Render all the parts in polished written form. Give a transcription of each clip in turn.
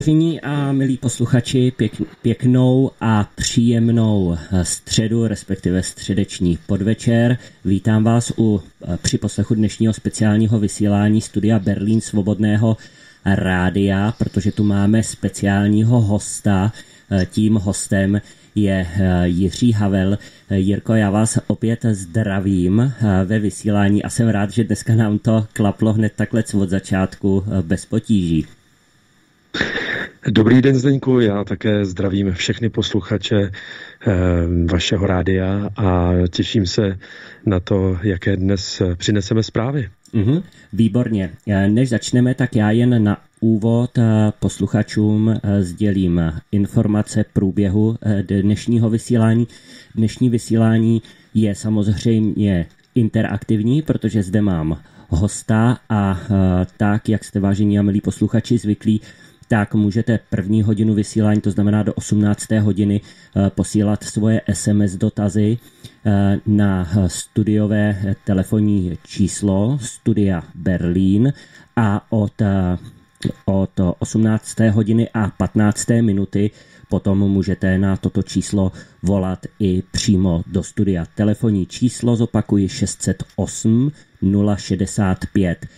Vážení a milí posluchači, pěknou a příjemnou středu, respektive středeční podvečer. Vítám vás při poslechu dnešního speciálního vysílání Studia Berlín Svobodného rádia, protože tu máme speciálního hosta. Tím hostem je Jiří Havel. Jirko, já vás opět zdravím ve vysílání a jsem rád, že dneska nám to klaplo hned takhle od začátku bez potíží. Dobrý den, Zdeňku, já také zdravím všechny posluchače vašeho rádia a těším se na to, jaké dnes přineseme zprávy. Výborně. Než začneme, tak já jen na úvod posluchačům sdělím informace průběhu dnešního vysílání. Dnešní vysílání je samozřejmě interaktivní, protože zde mám hosta a tak, jak jste, vážení a milí posluchači, zvyklí, tak můžete první hodinu vysílání, to znamená do 18. hodiny, posílat svoje SMS dotazy na studiové telefonní číslo Studia Berlín a od 18. hodiny a 15. minuty potom můžete na toto číslo volat i přímo do studia. Telefonní číslo zopakuji 608 065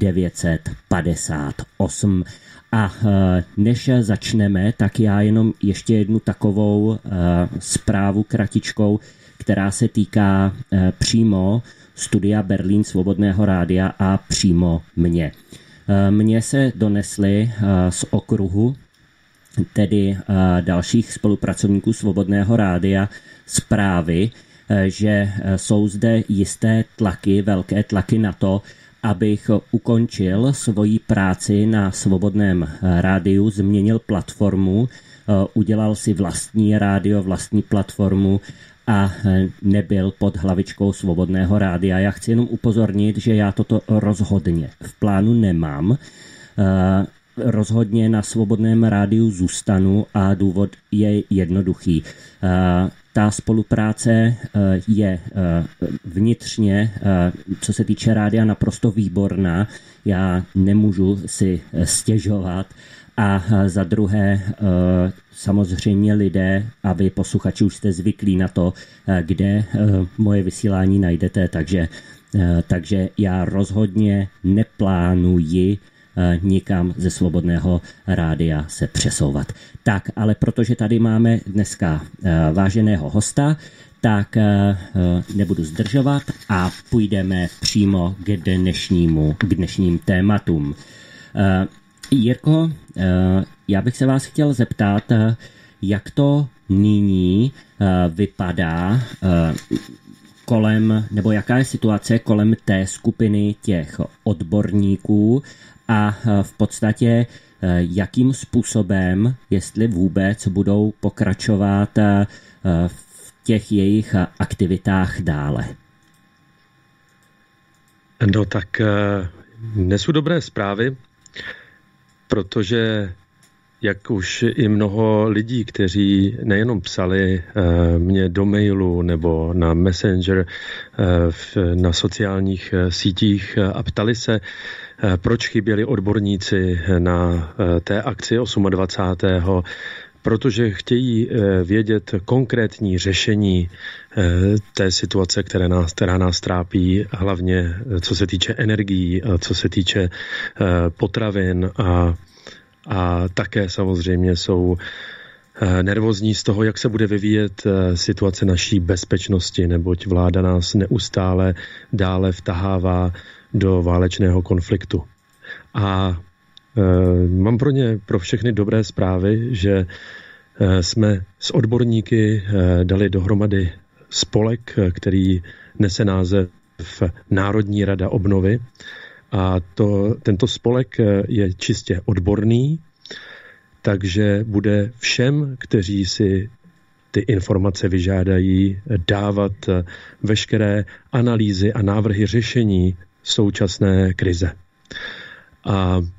958. A než začneme, tak já jenom ještě jednu takovou zprávu kratičkou, která se týká přímo Studia Berlín Svobodného rádia a přímo mě. Mně se donesly z okruhu, tedy dalších spolupracovníků Svobodného rádia, zprávy, že jsou zde jisté tlaky, velké tlaky na to, abych ukončil svoji práci na Svobodném rádiu, změnil platformu, udělal si vlastní rádio, vlastní platformu a nebyl pod hlavičkou Svobodného rádia. Já chci jenom upozornit, že já toto rozhodně v plánu nemám. Rozhodně na Svobodném rádiu zůstanu a důvod je jednoduchý. Ta spolupráce je vnitřně, co se týče rádia, naprosto výborná. Já nemůžu si stěžovat. A za druhé, samozřejmě lidé, a vy posluchači už jste zvyklí na to, kde moje vysílání najdete, takže já rozhodně neplánuji nikam ze Svobodného rádia se přesouvat. Tak, ale protože tady máme dneska váženého hosta, tak nebudu zdržovat a půjdeme přímo k dnešním tématům. Jirko, já bych se vás chtěl zeptat, jak to nyní vypadá kolem, nebo jaká je situace kolem té skupiny těch odborníků a v podstatě jakým způsobem, jestli vůbec, budou pokračovat v těch jejich aktivitách dále. No tak nesu dobré zprávy, protože jak už i mnoho lidí, kteří nejenom psali mě do mailu nebo na Messenger, na sociálních sítích a ptali se, proč chyběli odborníci na té akci 28. Protože chtějí vědět konkrétní řešení té situace, která nás trápí, hlavně co se týče energií, co se týče potravin a také samozřejmě jsou nervózní z toho, jak se bude vyvíjet situace naší bezpečnosti, neboť vláda nás neustále dále vtahává do válečného konfliktu. A mám pro všechny dobré zprávy, že jsme s odborníky dali dohromady spolek, který nese název Národní rada obnovy. A tento spolek je čistě odborný, takže bude všem, kteří si ty informace vyžádají, dávat veškeré analýzy a návrhy řešení současné krize. A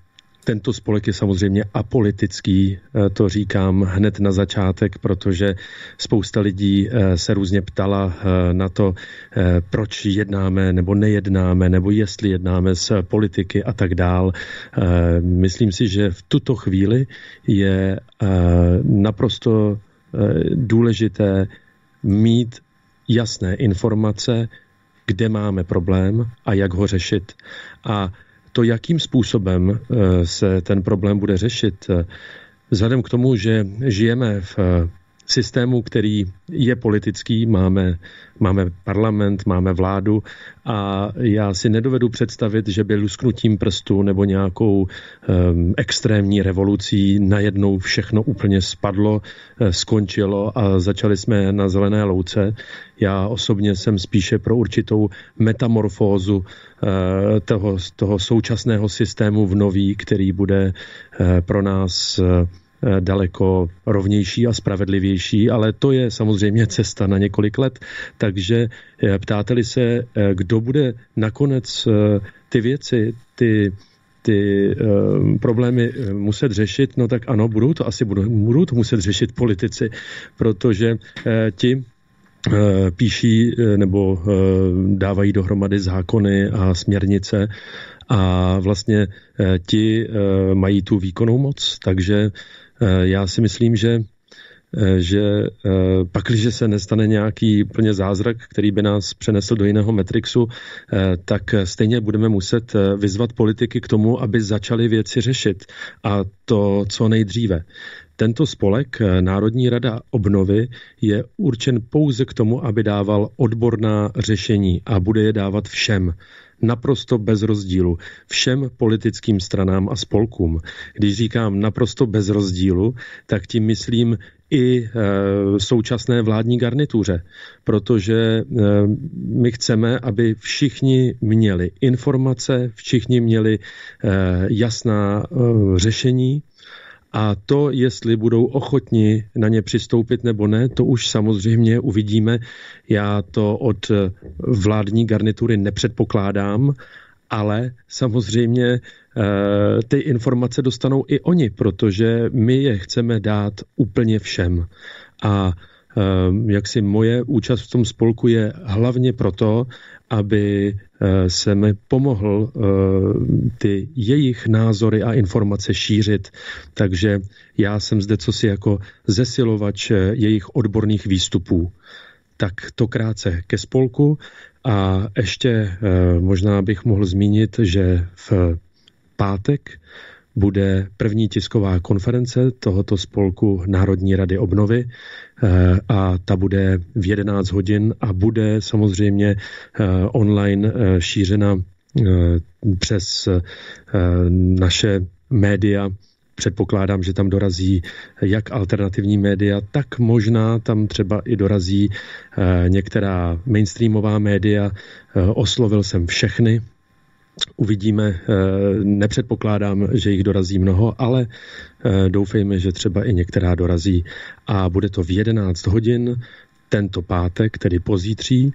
Tento spolek je samozřejmě apolitický, to říkám hned na začátek, protože spousta lidí se různě ptala na to, proč jednáme nebo nejednáme, nebo jestli jednáme s politiky a tak dál. Myslím si, že v tuto chvíli je naprosto důležité mít jasné informace, kde máme problém a jak ho řešit. A to, jakým způsobem se ten problém bude řešit, vzhledem k tomu, že žijeme v systému, který je politický, máme parlament, máme vládu a já si nedovedu představit, že by lusknutím prstu nebo nějakou extrémní revolucí najednou všechno úplně spadlo, skončilo a začali jsme na zelené louce. Já osobně jsem spíše pro určitou metamorfózu toho současného systému v nový, který bude pro nás daleko rovnější a spravedlivější, ale to je samozřejmě cesta na několik let. Takže ptáte-li se, kdo bude nakonec ty věci, ty problémy muset řešit, no tak ano, budou to muset řešit politici, protože ti píší nebo dávají dohromady zákony a směrnice a vlastně ti mají tu výkonnou moc, takže já si myslím, že pakliže se nestane nějaký plně zázrak, který by nás přenesl do jiného Matrixu, tak stejně budeme muset vyzvat politiky k tomu, aby začali věci řešit. A to co nejdříve. Tento spolek, Národní rada obnovy, je určen pouze k tomu, aby dával odborná řešení a bude je dávat všem. Naprosto bez rozdílu. Všem politickým stranám a spolkům. Když říkám naprosto bez rozdílu, tak tím myslím i současné vládní garnituře, protože my chceme, aby všichni měli informace, všichni měli jasná řešení. A to, jestli budou ochotni na ně přistoupit nebo ne, to už samozřejmě uvidíme. Já to od vládní garnitury nepředpokládám, ale samozřejmě ty informace dostanou i oni, protože my je chceme dát úplně všem. A jaksi moje účast v tom spolku je hlavně proto, aby se mi pomohl ty jejich názory a informace šířit. Takže já jsem zde cosi jako zesilovač jejich odborných výstupů. Tak to krátce ke spolku a ještě možná bych mohl zmínit, že v pátek bude první tisková konference tohoto spolku Národní rady obnovy a ta bude v 11 hodin a bude samozřejmě online šířena přes naše média. Předpokládám, že tam dorazí jak alternativní média, tak možná tam třeba i dorazí některá mainstreamová média. Oslovil jsem všechny. Uvidíme, nepředpokládám, že jich dorazí mnoho, ale doufejme, že třeba i některá dorazí. A bude to v 11 hodin tento pátek, tedy pozítří.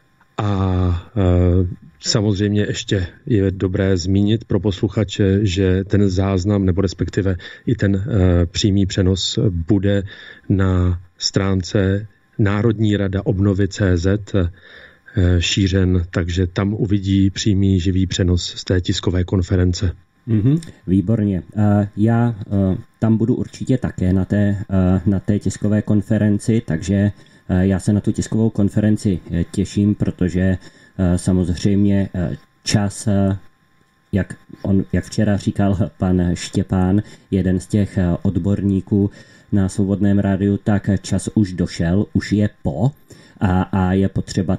A samozřejmě ještě je dobré zmínit pro posluchače, že ten záznam, nebo respektive i ten přímý přenos bude na stránce Národní rada obnovy.cz šířen, takže tam uvidí přímý živý přenos z té tiskové konference. Výborně. Já tam budu určitě také na té tiskové konferenci, takže já se na tu tiskovou konferenci těším, protože samozřejmě čas, jak včera říkal pan Štěpán, jeden z těch odborníků na Svobodném rádiu, tak čas už došel, už je po. A je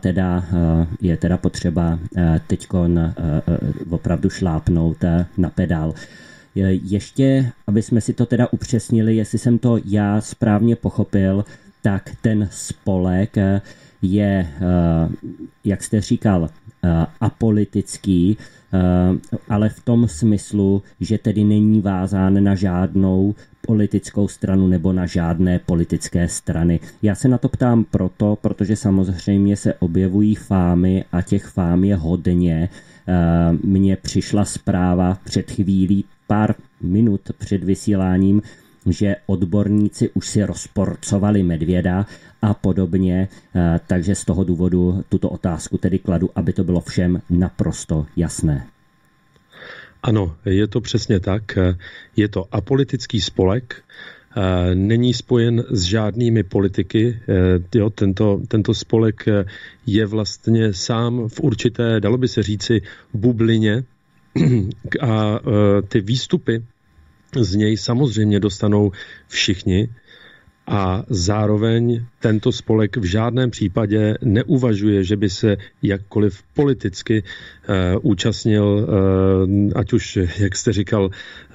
teda potřeba teďkon opravdu šlápnout na pedál. Ještě, aby jsme si to teda upřesnili, jestli jsem to já správně pochopil, tak ten spolek je, jak jste říkal, apolitický, ale v tom smyslu, že tedy není vázán na žádnou politickou stranu nebo na žádné politické strany. Já se na to ptám protože samozřejmě se objevují fámy a těch fám je hodně. Mně přišla zpráva před chvílí, pár minut před vysíláním, že odborníci už si rozporcovali medvěda a podobně, takže z toho důvodu tuto otázku tedy kladu, aby to bylo všem naprosto jasné. Ano, je to přesně tak. Je to apolitický spolek, není spojen s žádnými politiky. Tento spolek je vlastně sám v určité, dalo by se říci, bublině a ty výstupy z něj samozřejmě dostanou všichni a zároveň tento spolek v žádném případě neuvažuje, že by se jakkoliv politicky účastnil, ať už, jak jste říkal,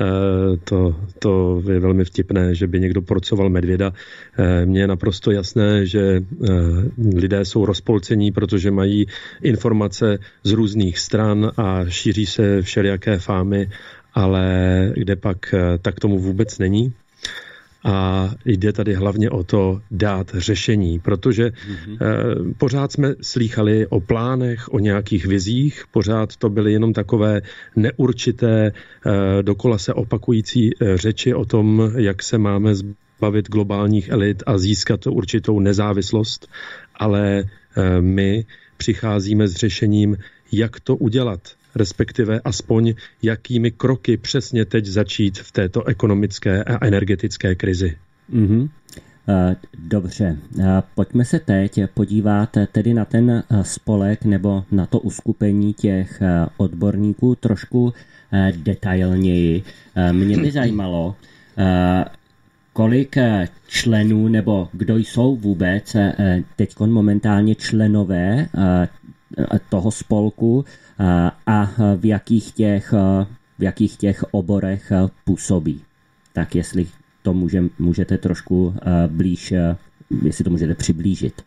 to je velmi vtipné, že by někdo porcoval medvěda. Mně je naprosto jasné, že lidé jsou rozpolcení, protože mají informace z různých stran a šíří se všelijaké fámy, ale kde pak tak tomu vůbec není. A jde tady hlavně o to dát řešení, protože pořád jsme slýchali o plánech, o nějakých vizích, pořád to byly jenom takové neurčité, dokola se opakující řeči o tom, jak se máme zbavit globálních elit a získat určitou nezávislost, ale my přicházíme s řešením, jak to udělat, respektive aspoň jakými kroky přesně teď začít v této ekonomické a energetické krizi. Dobře, pojďme se teď podívat tedy na ten spolek nebo na to uskupení těch odborníků trošku detailněji. Mě by zajímalo, kolik členů nebo kdo jsou vůbec teď momentálně členové toho spolku a v jakých těch oborech působí. Tak jestli to můžete trošku blíž, jestli to můžete přiblížit.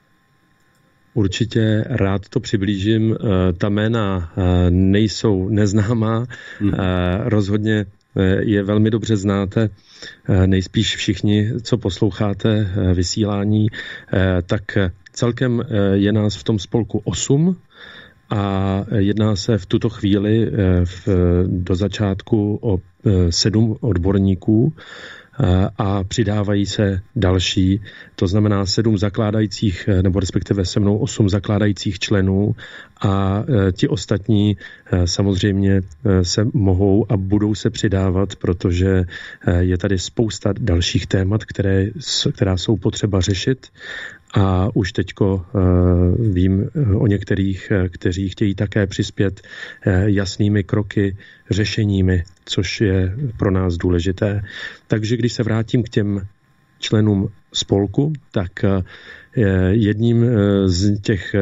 Určitě rád to přiblížím. Ta jména nejsou neznámá, rozhodně je velmi dobře znáte, nejspíš všichni, co posloucháte vysílání, tak celkem je nás v tom spolku 8 a jedná se v tuto chvíli do začátku o 7 odborníků a přidávají se další, to znamená 7 zakládajících, nebo respektive se mnou 8 zakládajících členů a ti ostatní samozřejmě se mohou a budou se přidávat, protože je tady spousta dalších témat, která jsou potřeba řešit. A už teďko vím o některých, kteří chtějí také přispět jasnými kroky, řešeními, což je pro nás důležité. Takže když se vrátím k těm členům spolku, tak jedním z těch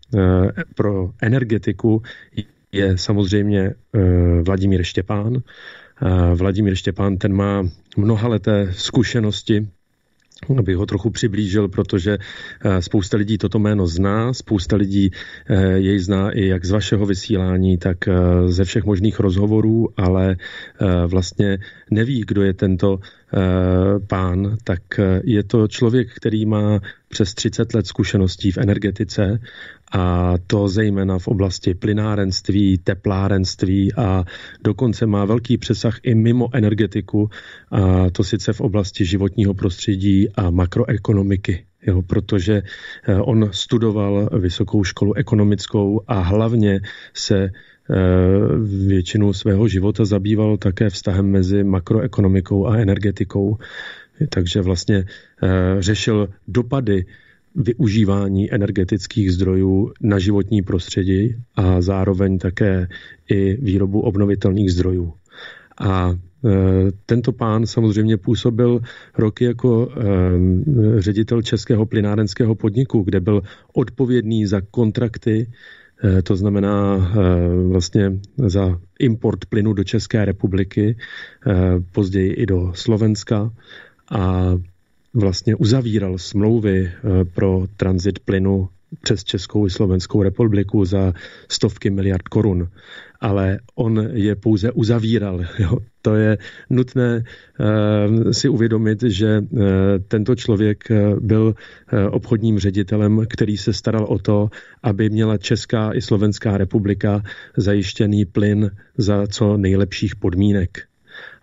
pro energetiku je samozřejmě Vladimír Štěpán. Vladimír Štěpán, ten má mnohaleté zkušenosti, abych ho trochu přiblížil, protože spousta lidí toto jméno zná, spousta lidí jej zná i jak z vašeho vysílání, tak ze všech možných rozhovorů, ale vlastně neví, kdo je tento pán, tak je to člověk, který má přes 30 let zkušeností v energetice a to zejména v oblasti plynárenství, teplárenství a dokonce má velký přesah i mimo energetiku, a to sice v oblasti životního prostředí a makroekonomiky. Jo, protože on studoval vysokou školu ekonomickou a hlavně se většinu svého života zabýval také vztahem mezi makroekonomikou a energetikou. Takže vlastně řešil dopady využívání energetických zdrojů na životní prostředí a zároveň také i výrobu obnovitelných zdrojů. A tento pán samozřejmě působil roky jako ředitel Českého plynárenského podniku, kde byl odpovědný za kontrakty, to znamená vlastně za import plynu do České republiky, později i do Slovenska a vlastně uzavíral smlouvy pro tranzit plynu přes Českou i Slovenskou republiku za stovky miliard korun. Ale on je pouze uzavíral. Jo. To je nutné si uvědomit, že tento člověk byl obchodním ředitelem, který se staral o to, aby měla Česká i Slovenská republika zajištěný plyn za co nejlepších podmínek.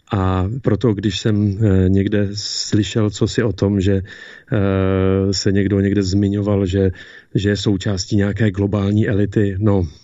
A proto, když jsem někde slyšel cosi o tom, že se někdo někde zmiňoval, že je součástí nějaké globální elity,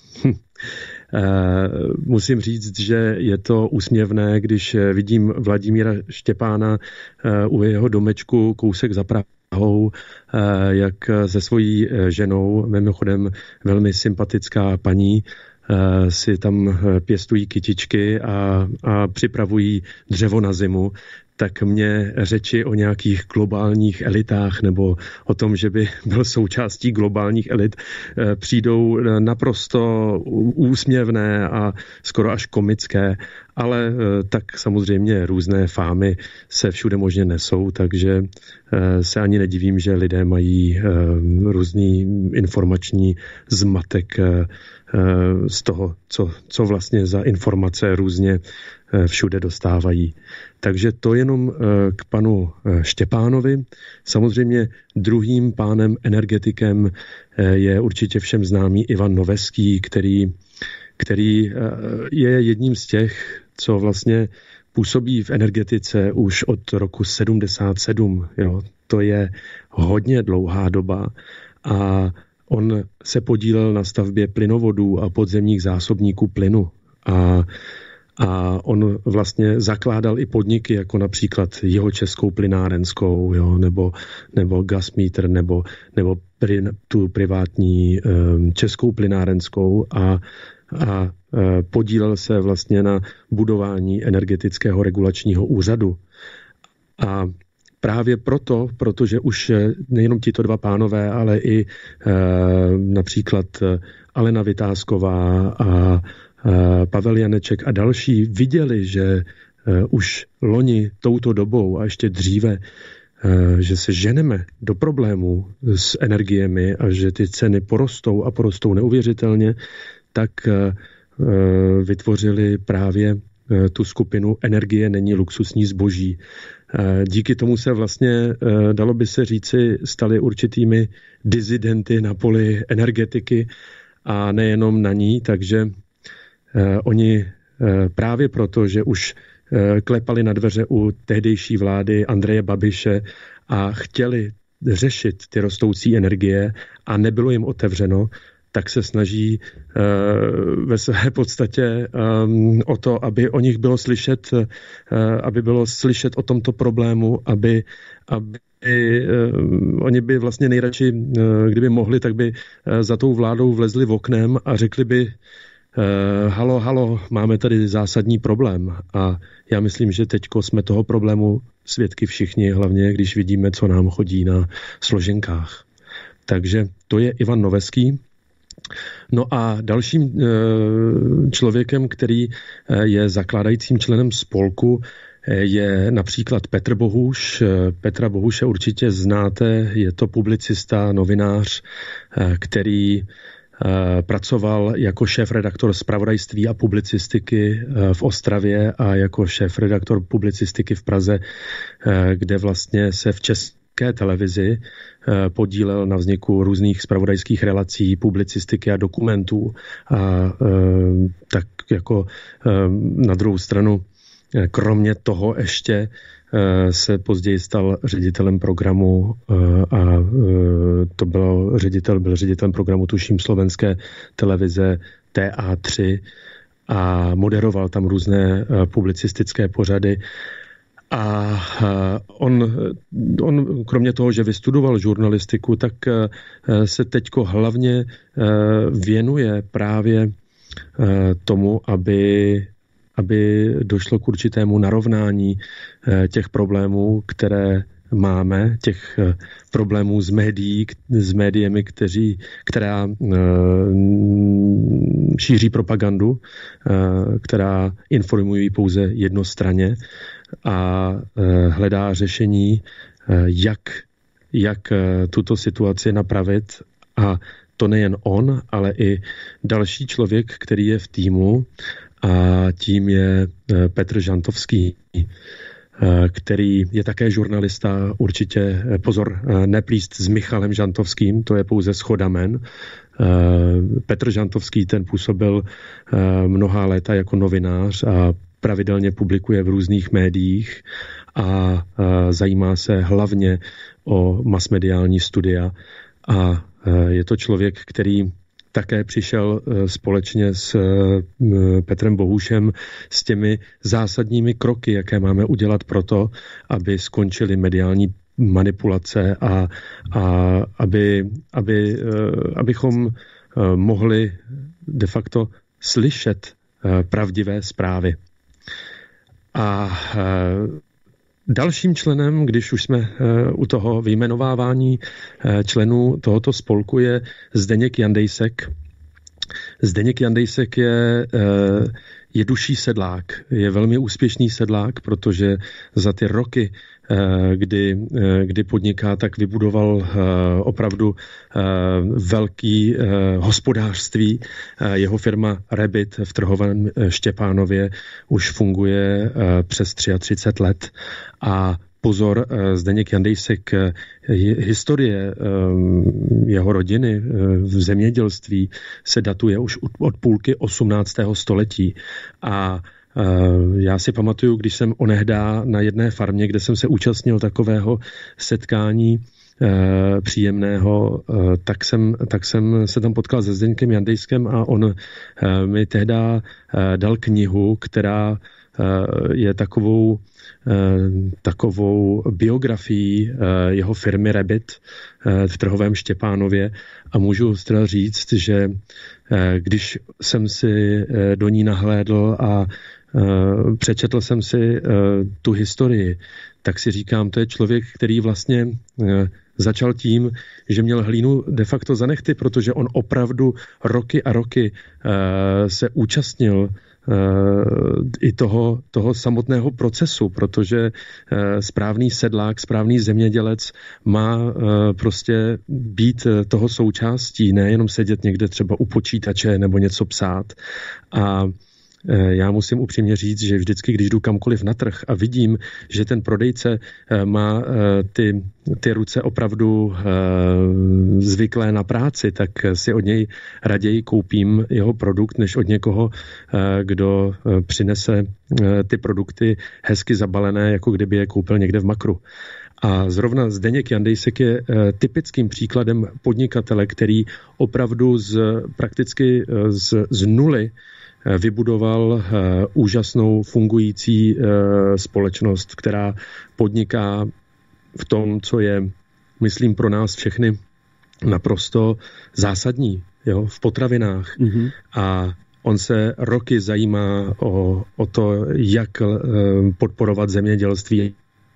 musím říct, že je to úsměvné, když vidím Vladimíra Štěpána u jeho domečku kousek za Prahou, jak se svojí ženou, mimochodem velmi sympatická paní, si tam pěstují kytičky a připravují dřevo na zimu, tak mě řeči o nějakých globálních elitách nebo o tom, že by byl součástí globálních elit, přijdou naprosto úsměvné a skoro až komické, ale tak samozřejmě různé fámy se všude možně nesou, takže se ani nedivím, že lidé mají různý informační zmatek z toho, co vlastně za informace různě všude dostávají. Takže to jenom k panu Štěpánovi. Samozřejmě druhým pánem energetikem je určitě všem známý Ivan Noveský, který je jedním z těch, co vlastně působí v energetice už od roku 77. Jo. To je hodně dlouhá doba a on se podílel na stavbě plynovodů a podzemních zásobníků plynu. A on vlastně zakládal i podniky, jako například Jihočeskou plynárenskou, jo, nebo Gasmeter, nebo tu privátní Českou plynárenskou a podílel se vlastně na budování energetického regulačního úřadu. A právě protože už nejenom tito dva pánové, ale i například Alena Vitásková a Pavel Janeček a další viděli, že už loni touto dobou a ještě dříve, že se ženeme do problémů s energiemi a že ty ceny porostou neuvěřitelně, tak vytvořili právě tu skupinu Energie není luxusní zboží. Díky tomu se vlastně, dalo by se říci, stali určitými dizidenty na poli energetiky a nejenom na ní, takže oni právě proto, že už klepali na dveře u tehdejší vlády Andreje Babiše a chtěli řešit ty rostoucí energie a nebylo jim otevřeno, tak se snaží ve své podstatě o to, aby o nich bylo slyšet o tomto problému, aby oni by vlastně nejradši, kdyby mohli, tak by za tou vládou vlezli v oknem a řekli by halo, máme tady zásadní problém. A já myslím, že teďko jsme toho problému svědky všichni, hlavně když vidíme, co nám chodí na složenkách. Takže to je Ivan Noveský. No a dalším člověkem, který je zakládajícím členem spolku, je například Petr Bohuš. Petra Bohuše určitě znáte, je to publicista, novinář, který pracoval jako šéfredaktor zpravodajství a publicistiky v Ostravě a jako šéfredaktor publicistiky v Praze, kde vlastně se v České televizi podílel na vzniku různých zpravodajských relací, publicistiky a dokumentů. A tak jako na druhou stranu, kromě toho ještě se později stal ředitelem programu a to byl ředitelem programu, tuším, slovenské televize TA3 a moderoval tam různé publicistické pořady. A on kromě toho, že vystudoval žurnalistiku, tak se teďko hlavně věnuje právě tomu, aby došlo k určitému narovnání těch problémů, které máme, těch problémů s médiemi, která šíří propagandu, která informují pouze jednostranně a hledá řešení, jak tuto situaci napravit. A to nejen on, ale i další člověk, který je v týmu, a tím je Petr Žantovský, který je také žurnalista, určitě pozor, neplíst s Michalem Žantovským, to je pouze shoda jmen. Petr Žantovský, ten působil mnohá léta jako novinář a pravidelně publikuje v různých médiích a zajímá se hlavně o masmediální studia a je to člověk, který také přišel společně s Petrem Bohušem s těmi zásadními kroky, jaké máme udělat proto, aby skončily mediální manipulace a abychom mohli de facto slyšet pravdivé zprávy. A dalším členem, když už jsme u toho vyjmenovávání členů tohoto spolku, je Zdeněk Jandejsek. Zdeněk Jandejsek je duší sedlák, je velmi úspěšný sedlák, protože za ty roky, kdy podniká, tak vybudoval opravdu velký hospodářství. Jeho firma Rabbit v Trhovém Štěpánově už funguje přes 33 let a pozor, Zdeněk Jandejsek, historie jeho rodiny v zemědělství se datuje už od půlky 18. století a já si pamatuju, když jsem onehdá na jedné farmě, kde jsem se účastnil takového setkání příjemného, tak jsem se tam potkal se Zdeňkem Jandejskem a on mi tehdy dal knihu, která je takovou biografií jeho firmy Rabbit v Trhovém Štěpánově a můžu teda říct, že když jsem si do ní nahlédl a přečetl jsem si tu historii, tak si říkám, to je člověk, který vlastně začal tím, že měl hlínu de facto za nehty, protože on opravdu roky a roky se účastnil i toho samotného procesu, protože správný sedlák, správný zemědělec má prostě být toho součástí, nejenom sedět někde třeba u počítače nebo něco psát. A já musím upřímně říct, že vždycky, když jdu kamkoliv na trh a vidím, že ten prodejce má ty ruce opravdu zvyklé na práci, tak si od něj raději koupím jeho produkt, než od někoho, kdo přinese ty produkty hezky zabalené, jako kdyby je koupil někde v Makru. A zrovna Zdeněk Jandejsek je typickým příkladem podnikatele, který opravdu prakticky z nuly vybudoval úžasnou fungující společnost, která podniká v tom, co je, myslím, pro nás všechny naprosto zásadní, v potravinách. Mm-hmm. A on se roky zajímá o to, jak podporovat zemědělství,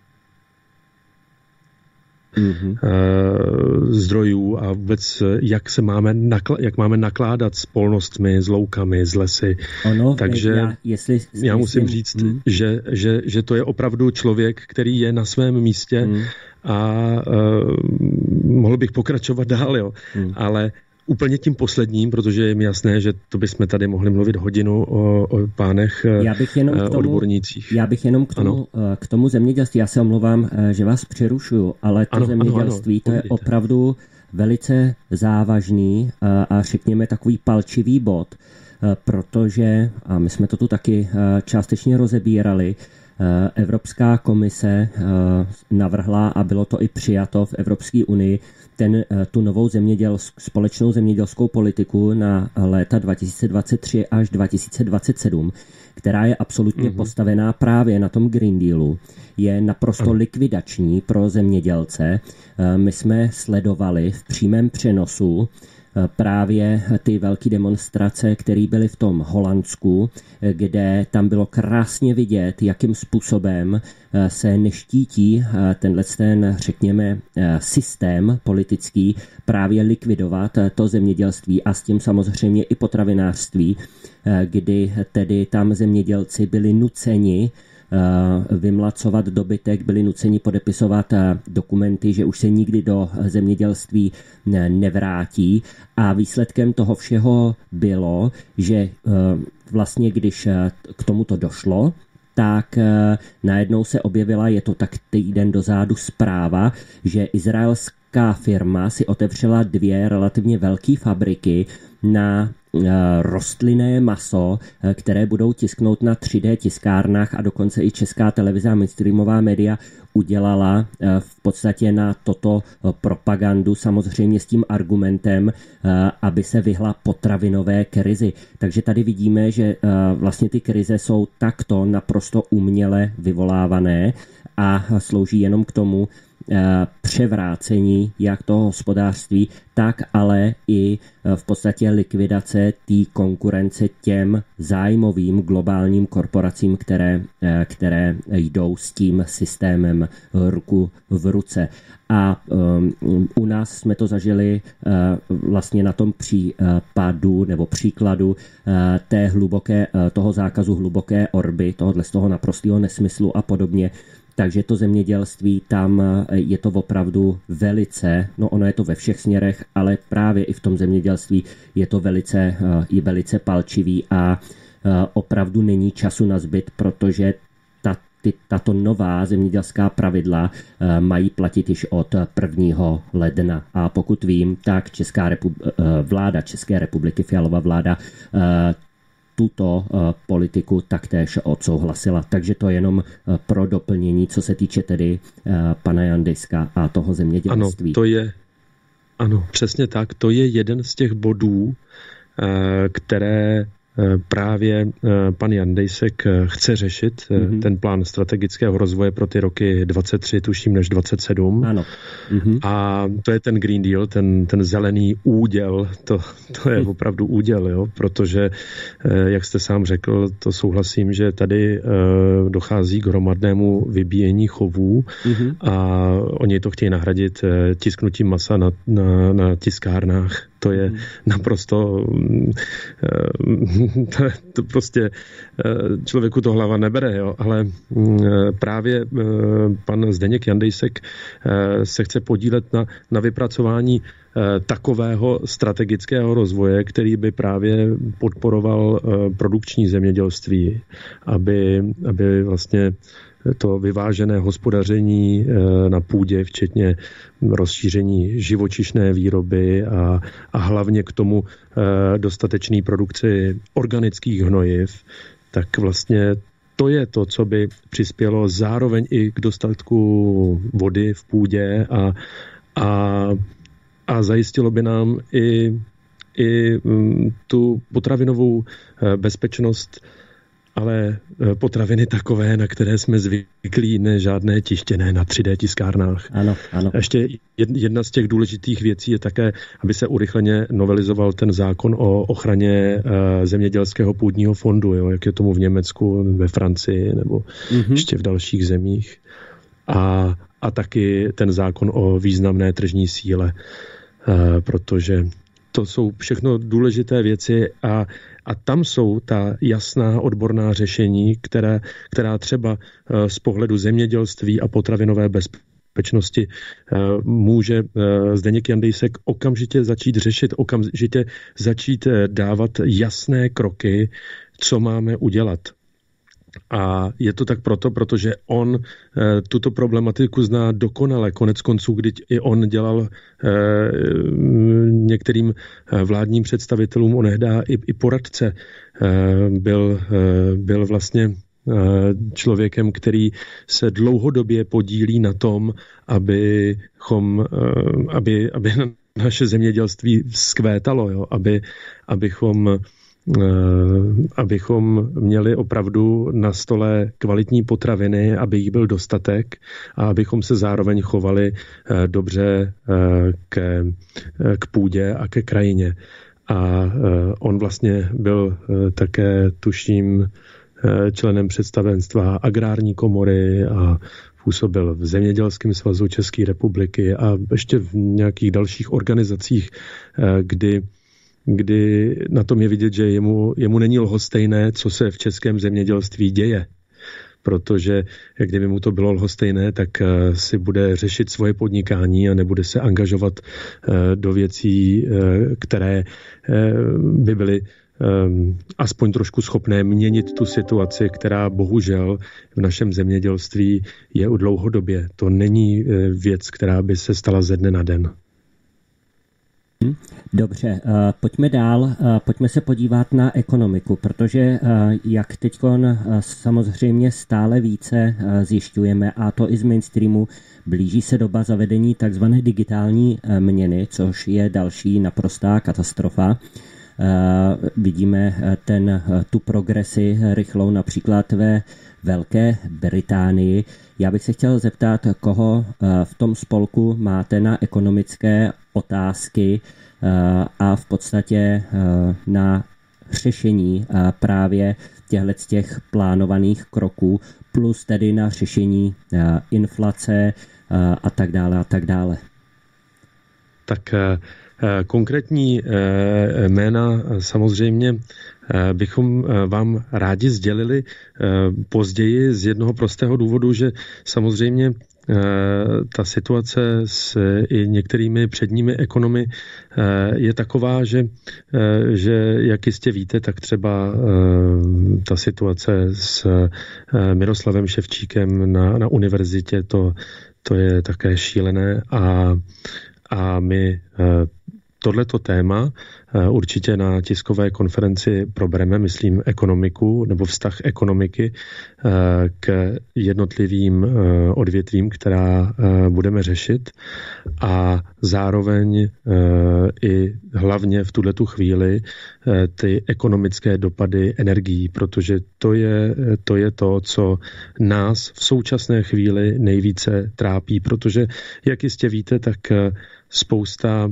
zdrojů a vůbec jak máme nakládat s polnostmi, s loukami, s lesy. Takže já musím říct, že to je opravdu člověk, který je na svém místě a mohl bych pokračovat dál, ale úplně tím posledním, protože je mi jasné, že to bychom tady mohli mluvit hodinu o pánech odbornících. Já bych jenom k tomu zemědělství, já se omlouvám, že vás přerušuju, ale to zemědělství, to je opravdu velice závažný a řekněme takový palčivý bod, protože, a my jsme to tu taky částečně rozebírali, Evropská komise navrhla, a bylo to i přijato v Evropské unii, tu novou společnou zemědělskou politiku na léta 2023 až 2027, která je absolutně postavená právě na tom Green Dealu. Je naprosto likvidační pro zemědělce. My jsme sledovali v přímém přenosu právě ty velké demonstrace, které byly v tom Holandsku, kde tam bylo krásně vidět, jakým způsobem se neštítí řekněme, systém politický právě likvidovat to zemědělství a s tím samozřejmě i potravinářství, kdy tedy tam zemědělci byli nuceni vymlacovat dobytek, byli nuceni podepisovat dokumenty, že už se nikdy do zemědělství nevrátí a výsledkem toho všeho bylo, že vlastně když k tomuto došlo, tak najednou se objevila, je to tak týden dozadu, zpráva, že izraelská česká firma si otevřela 2 relativně velké fabriky na rostlinné maso, které budou tisknout na 3D tiskárnách, a dokonce i Česká televize a mainstreamová média udělala v podstatě na toto propagandu, samozřejmě s tím argumentem, aby se vyhla potravinové krizi. Takže tady vidíme, že vlastně ty krize jsou takto naprosto uměle vyvolávané a slouží jenom k tomu převrácení jak toho hospodářství, tak ale i v podstatě likvidace té konkurence těm zájmovým globálním korporacím, které jdou s tím systémem ruku v ruce. A u nás jsme to zažili vlastně na tom případu nebo příkladu toho zákazu hluboké orby, tohohle z toho naprostého nesmyslu a podobně. Takže to zemědělství, tam je to opravdu velice, ono je to ve všech směrech, ale právě i v tom zemědělství je to velice palčivý a opravdu není času na zbyt, protože tato nová zemědělská pravidla mají platit již od 1. ledna. A pokud vím, tak vláda České republiky, Fialova vláda, tuto politiku taktéž odsouhlasila. Takže to jenom pro doplnění, co se týče tedy pana Jandejska a toho zemědělství. Ano, přesně tak. To je jeden z těch bodů, které právě pan Jandejsek chce řešit, ten plán strategického rozvoje pro ty roky 23, tuším, než 27. Ano. A to je ten Green Deal, ten zelený úděl, to je opravdu úděl, jo? Protože, jak jste sám řekl, to souhlasím, že tady dochází k hromadnému vybíjení chovů a oni to chtějí nahradit tisknutím masa na tiskárnách. To je naprosto, to prostě člověku to hlava nebere, jo? Ale právě pan Zdeněk Jandejsek se chce podílet na vypracování takového strategického rozvoje, který by právě podporoval produkční zemědělství, aby vlastně to vyvážené hospodaření na půdě, včetně rozšíření živočišné výroby a hlavně k tomu dostatečné produkci organických hnojiv, tak vlastně to je to, co by přispělo zároveň i k dostatku vody v půdě a zajistilo by nám i tu potravinovou bezpečnost, ale potraviny takové, na které jsme zvyklí, ne žádné tištěné na 3D tiskárnách. Ano. Ještě jedna z těch důležitých věcí je také, aby se urychleně novelizoval ten zákon o ochraně zemědělského půdního fondu, jo, jak je tomu v Německu, ve Francii nebo ještě v dalších zemích. A taky ten zákon o významné tržní síle, protože to jsou všechno důležité věci a tam jsou ta jasná odborná řešení, která třeba z pohledu zemědělství a potravinové bezpečnosti může Zdeněk Jandejsek okamžitě začít řešit, okamžitě začít dávat jasné kroky, co máme udělat. A je to tak protože on tuto problematiku zná dokonale. Konec konců, když i on dělal některým vládním představitelům onehdá i poradce. Byl vlastně člověkem, který se dlouhodobě podílí na tom, aby naše zemědělství vzkvétalo, jo? Abychom měli opravdu na stole kvalitní potraviny, aby jich byl dostatek a abychom se zároveň chovali dobře k půdě a ke krajině. A on vlastně byl také, tuším, členem představenstva Agrární komory a působil v Zemědělském svazu České republiky a ještě v nějakých dalších organizacích, kdy na tom je vidět, že jemu není lhostejné, co se v českém zemědělství děje. Protože kdyby mu to bylo lhostejné, tak si bude řešit svoje podnikání a nebude se angažovat do věcí, které by byly aspoň trošku schopné měnit tu situaci, která bohužel v našem zemědělství je u dlouhodobě. To není věc, která by se stala ze dne na den. Dobře, pojďme dál, pojďme se podívat na ekonomiku, protože jak teďkon samozřejmě stále více zjišťujeme, a to i z mainstreamu, blíží se doba zavedení takzvané digitální měny, což je další naprostá katastrofa. Vidíme tu progresi rychlou například ve Velké Británii. Já bych se chtěl zeptat, koho v tom spolku máte na ekonomické otázky a v podstatě na řešení právě těch plánovaných kroků, plus tedy na řešení inflace a tak dále a tak dále. Tak konkrétní jména samozřejmě bychom vám rádi sdělili později z jednoho prostého důvodu, že samozřejmě ta situace s i některými předními ekonomy je taková, že jak jistě víte, tak třeba ta situace s Miroslavem Ševčíkem na univerzitě, to je také šílené a my tohleto téma určitě na tiskové konferenci probereme, myslím, ekonomiku nebo vztah ekonomiky k jednotlivým odvětvím, která budeme řešit, a zároveň i hlavně v tuhletu chvíli ty ekonomické dopady energií, protože to je to, co nás v současné chvíli nejvíce trápí, protože, jak jistě víte, tak spousta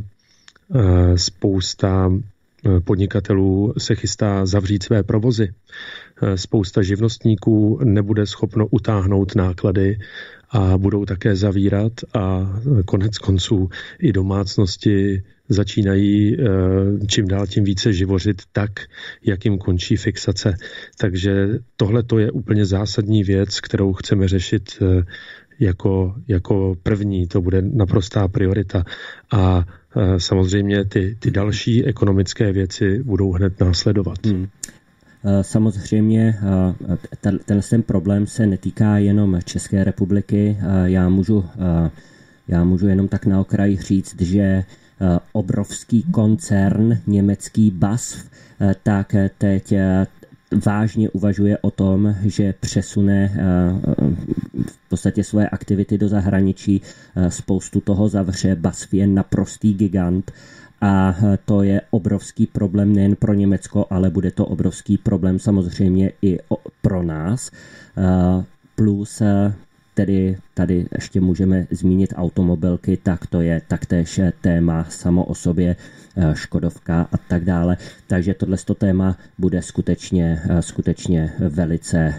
podnikatelů se chystá zavřít své provozy. Spousta živnostníků nebude schopno utáhnout náklady a budou také zavírat, a konec konců i domácnosti začínají čím dál tím více živořit tak, jak jim končí fixace. Takže tohle to je úplně zásadní věc, kterou chceme řešit jako první. To bude naprostá priorita. A samozřejmě ty další ekonomické věci budou hned následovat. Samozřejmě ten problém se netýká jenom České republiky. Já můžu jenom tak na okraji říct, že obrovský koncern německý BASF tak teď vážně uvažuje o tom, že přesune v podstatě svoje aktivity do zahraničí, spoustu toho zavře. BASF je naprostý gigant a to je obrovský problém nejen pro Německo, ale bude to obrovský problém samozřejmě i pro nás. Plus tedy tady ještě můžeme zmínit automobilky, tak to je taktéž téma samo o sobě, Škodovka a tak dále. Takže tohleto téma bude skutečně velice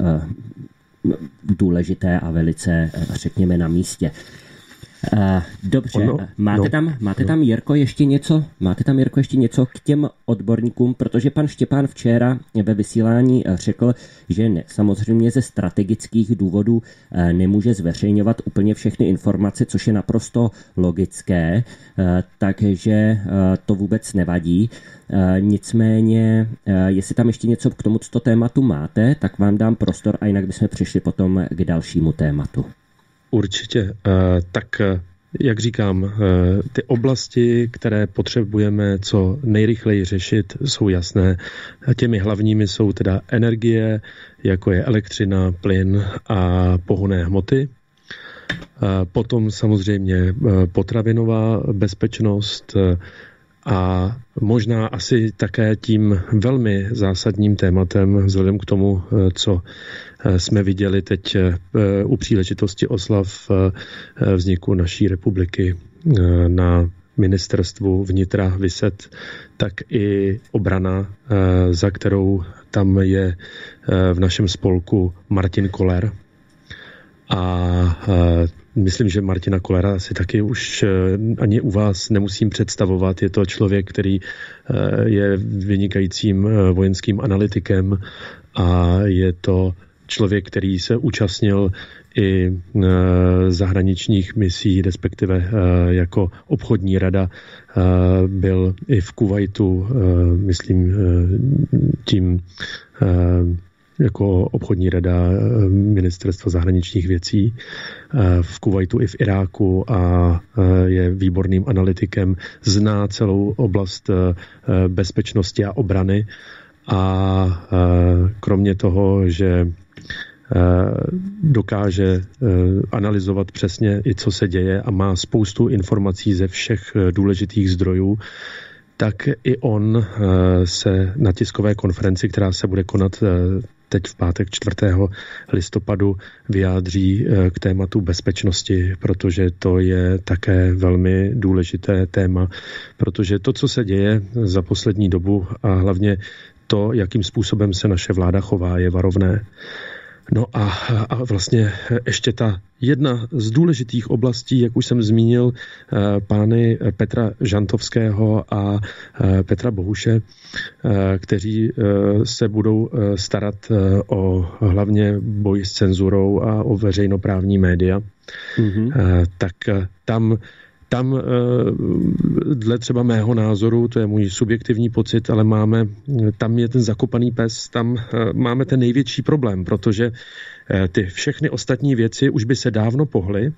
důležité a velice, řekněme, na místě. Dobře, máte tam, Jirko, ještě něco k těm odborníkům, protože pan Štěpán včera ve vysílání řekl, že samozřejmě ze strategických důvodů nemůže zveřejňovat úplně všechny informace, což je naprosto logické, takže to vůbec nevadí. Nicméně, jestli tam ještě něco k tomuto tématu máte, tak vám dám prostor a jinak bychom přišli potom k dalšímu tématu. Určitě. Tak, jak říkám, ty oblasti, které potřebujeme co nejrychleji řešit, jsou jasné. Těmi hlavními jsou teda energie, jako je elektřina, plyn a pohonné hmoty. Potom samozřejmě potravinová bezpečnost a možná asi také tím velmi zásadním tématem, vzhledem k tomu, co jsme viděli teď u příležitosti oslav vzniku naší republiky na ministerstvu vnitra viset, tak i obrana, za kterou tam je v našem spolku Martin Koller. A myslím, že Martina Kollera si taky už ani u vás nemusím představovat. Je to člověk, který je vynikajícím vojenským analytikem a je to člověk, který se účastnil i zahraničních misí, respektive jako obchodní rada, byl i v Kuvajtu, myslím, tím jako obchodní rada Ministerstva zahraničních věcí v Kuvajtu i v Iráku a je výborným analytikem, zná celou oblast bezpečnosti a obrany a kromě toho, že dokáže analyzovat přesně i co se děje a má spoustu informací ze všech důležitých zdrojů, tak i on se na tiskové konferenci, která se bude konat teď v pátek 4. listopadu, vyjádří k tématu bezpečnosti, protože to je také velmi důležité téma, protože to, co se děje za poslední dobu a hlavně to, jakým způsobem se naše vláda chová, je varovné. No a vlastně ještě ta jedna z důležitých oblastí, jak už jsem zmínil, pány Petra Žantovského a Petra Bohuše, kteří se budou starat o hlavně boj s cenzurou a o veřejnoprávní média, tak tam dle třeba mého názoru, to je můj subjektivní pocit, ale tam je ten zakopaný pes, tam máme ten největší problém, protože ty všechny ostatní věci už by se dávno pohly,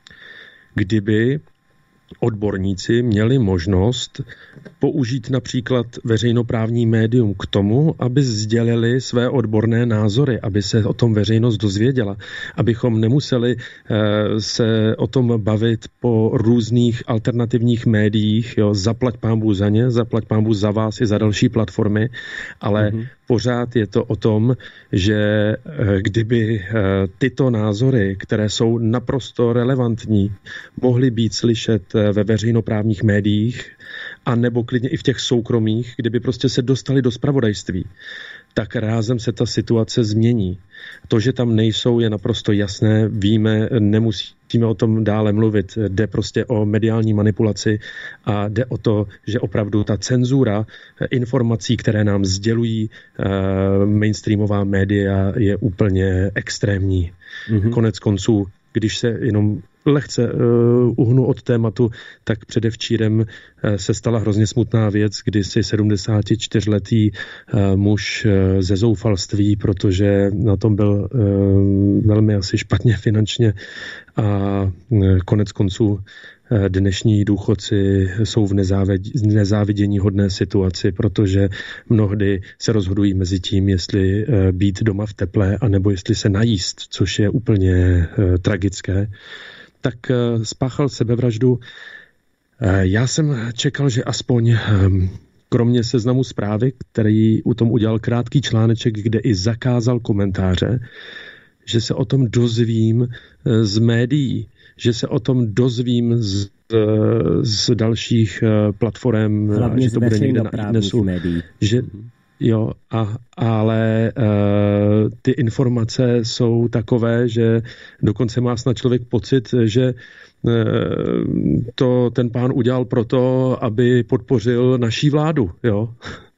kdyby odborníci měli možnost použít například veřejnoprávní médium k tomu, aby sdělili své odborné názory, aby se o tom veřejnost dozvěděla, abychom nemuseli se o tom bavit po různých alternativních médiích, jo, zaplať pánbůh za ně, zaplať pánbůh za vás i za další platformy, ale pořád je to o tom, že kdyby tyto názory, které jsou naprosto relevantní, mohly být slyšet ve veřejnoprávních médiích a nebo klidně i v těch soukromých, kdyby prostě se dostali do zpravodajství, tak rázem se ta situace změní. To, že tam nejsou, je naprosto jasné, víme, nemusíme o tom dále mluvit. Jde prostě o mediální manipulaci a jde o to, že opravdu ta cenzura informací, které nám sdělují mainstreamová média, je úplně extrémní. Konec konců, když se jenom lehce uhnu od tématu, tak předevčírem se stala hrozně smutná věc, kdy si 74letý muž ze zoufalství, protože na tom byl velmi asi špatně finančně a konec konců dnešní důchodci jsou v nezávidění hodné situaci, protože mnohdy se rozhodují mezi tím, jestli být doma v teple, anebo jestli se najíst, což je úplně tragické. Tak spáchal sebevraždu. Já jsem čekal, že aspoň kromě Seznamu Zprávy, který u tom udělal krátký článeček, kde i zakázal komentáře, že se o tom dozvím z médií, že se o tom dozvím z dalších platform, hlavně že to bude někde na iDnesu, médií. Že jo, ale ty informace jsou takové, že dokonce má snad člověk pocit, že to ten pán udělal proto, aby podpořil naší vládu. Jo,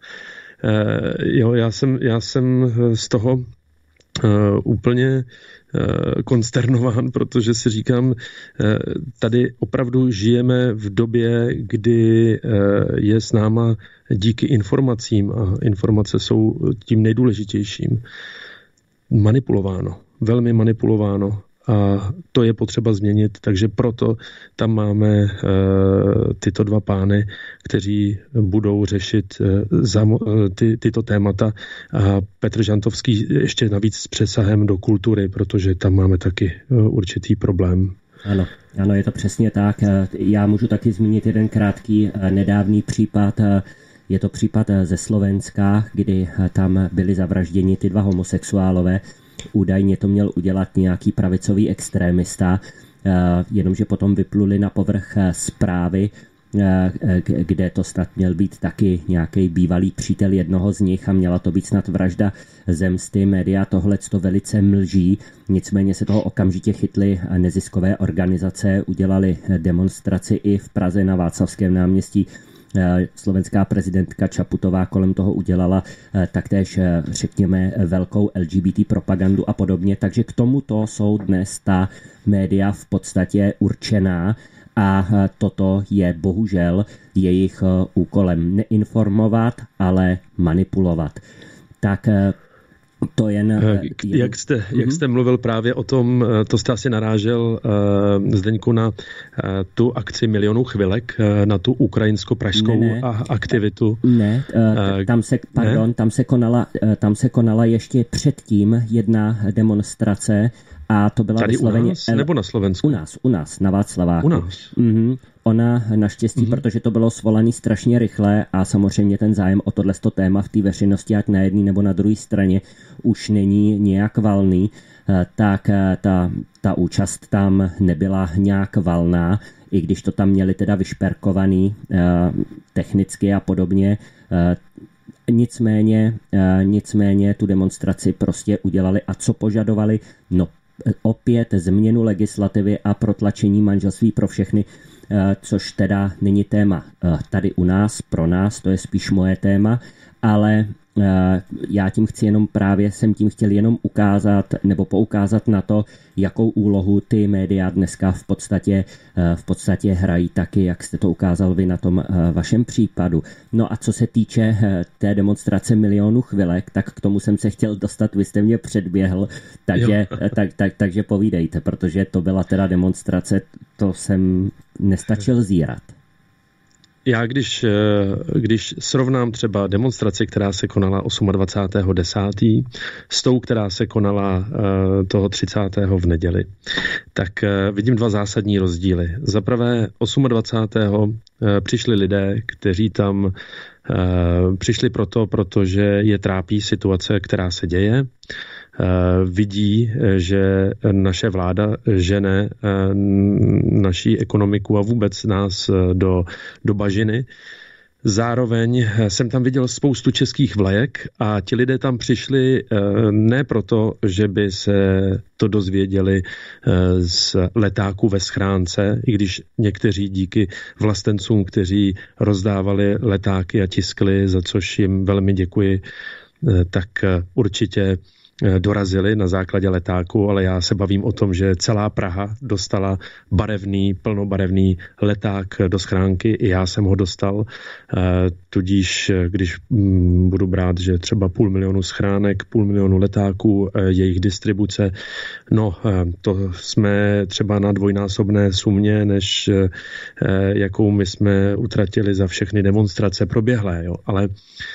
já jsem z toho úplně konsternován, protože si říkám, tady opravdu žijeme v době, kdy je s náma díky informacím, a informace jsou tím nejdůležitějším, manipulováno, velmi manipulováno. A to je potřeba změnit, takže proto tam máme tyto dva pány, kteří budou řešit tyto témata. A Petr Žantovský ještě navíc s přesahem do kultury, protože tam máme taky určitý problém. Ano, je to přesně tak. Já můžu taky zmínit jeden krátký nedávný případ. Je to případ ze Slovenska, kdy tam byli zavražděni ty dva homosexuálové. Údajně to měl udělat nějaký pravicový extrémista, jenomže potom vypluli na povrch zprávy, kde to snad měl být taky nějaký bývalý přítel jednoho z nich a měla to být snad vražda zemsty. Média tohleto velice mlží, nicméně se toho okamžitě chytly neziskové organizace, udělali demonstraci i v Praze na Václavském náměstí. Slovenská prezidentka Čaputová kolem toho udělala taktéž, řekněme, velkou LGBT propagandu a podobně. Takže k tomuto jsou dnes ta média v podstatě určená a toto je bohužel jejich úkolem neinformovat, ale manipulovat. Tak to jen... Jak jste mluvil právě o tom, to jste asi narážel, Zdeňku, na tu akci Milionů chvilek, na tu ukrajinsko-pražskou aktivitu. Ne, tam se konala ještě předtím jedna demonstrace a to byla vysloveně... U nás, nebo na Slovensku? U nás, na Václaváku. U nás. Ona naštěstí, protože to bylo svolané strašně rychle a samozřejmě ten zájem o tohleto téma v té veřejnosti, ať na jedné nebo na druhé straně, už není nějak valný, tak ta účast tam nebyla nějak valná, i když to tam měli teda vyšperkovaný technicky a podobně. Nicméně tu demonstraci prostě udělali a co požadovali? No opět změnu legislativy a protlačení manželství pro všechny, což teda není téma tady u nás, pro nás, to je spíš moje téma, ale já jsem tím chtěl jenom ukázat nebo poukázat na to, jakou úlohu ty média dneska v podstatě hrají taky, jak jste to ukázal vy na tom vašem případu. No a co se týče té demonstrace Milionů chvilek, tak k tomu jsem se chtěl dostat, vy jste mě předběhl, takže povídejte, protože to byla teda demonstrace, to jsem nestačil zírat. Já když srovnám třeba demonstraci, která se konala 28.10. s tou, která se konala toho 30. v neděli, tak vidím dva zásadní rozdíly. Za prvé 28. přišli lidé, kteří tam přišli protože je trápí situace, která se děje. Vidí, že naše vláda žene naší ekonomiku a vůbec nás do bažiny. Zároveň jsem tam viděl spoustu českých vlajek a ti lidé tam přišli ne proto, že by se to dozvěděli z letáků ve schránce, i když někteří díky vlastencům, kteří rozdávali letáky a tiskli, za což jim velmi děkuji, tak určitě dorazili na základě letáku, ale já se bavím o tom, že celá Praha dostala plnobarevný leták do schránky, i já jsem ho dostal, tudíž když budu brát, že třeba 500 000 schránek, 500 000 letáků, jejich distribuce, no to jsme třeba na dvojnásobné sumě, než jakou my jsme utratili za všechny demonstrace proběhlé, jo. Ale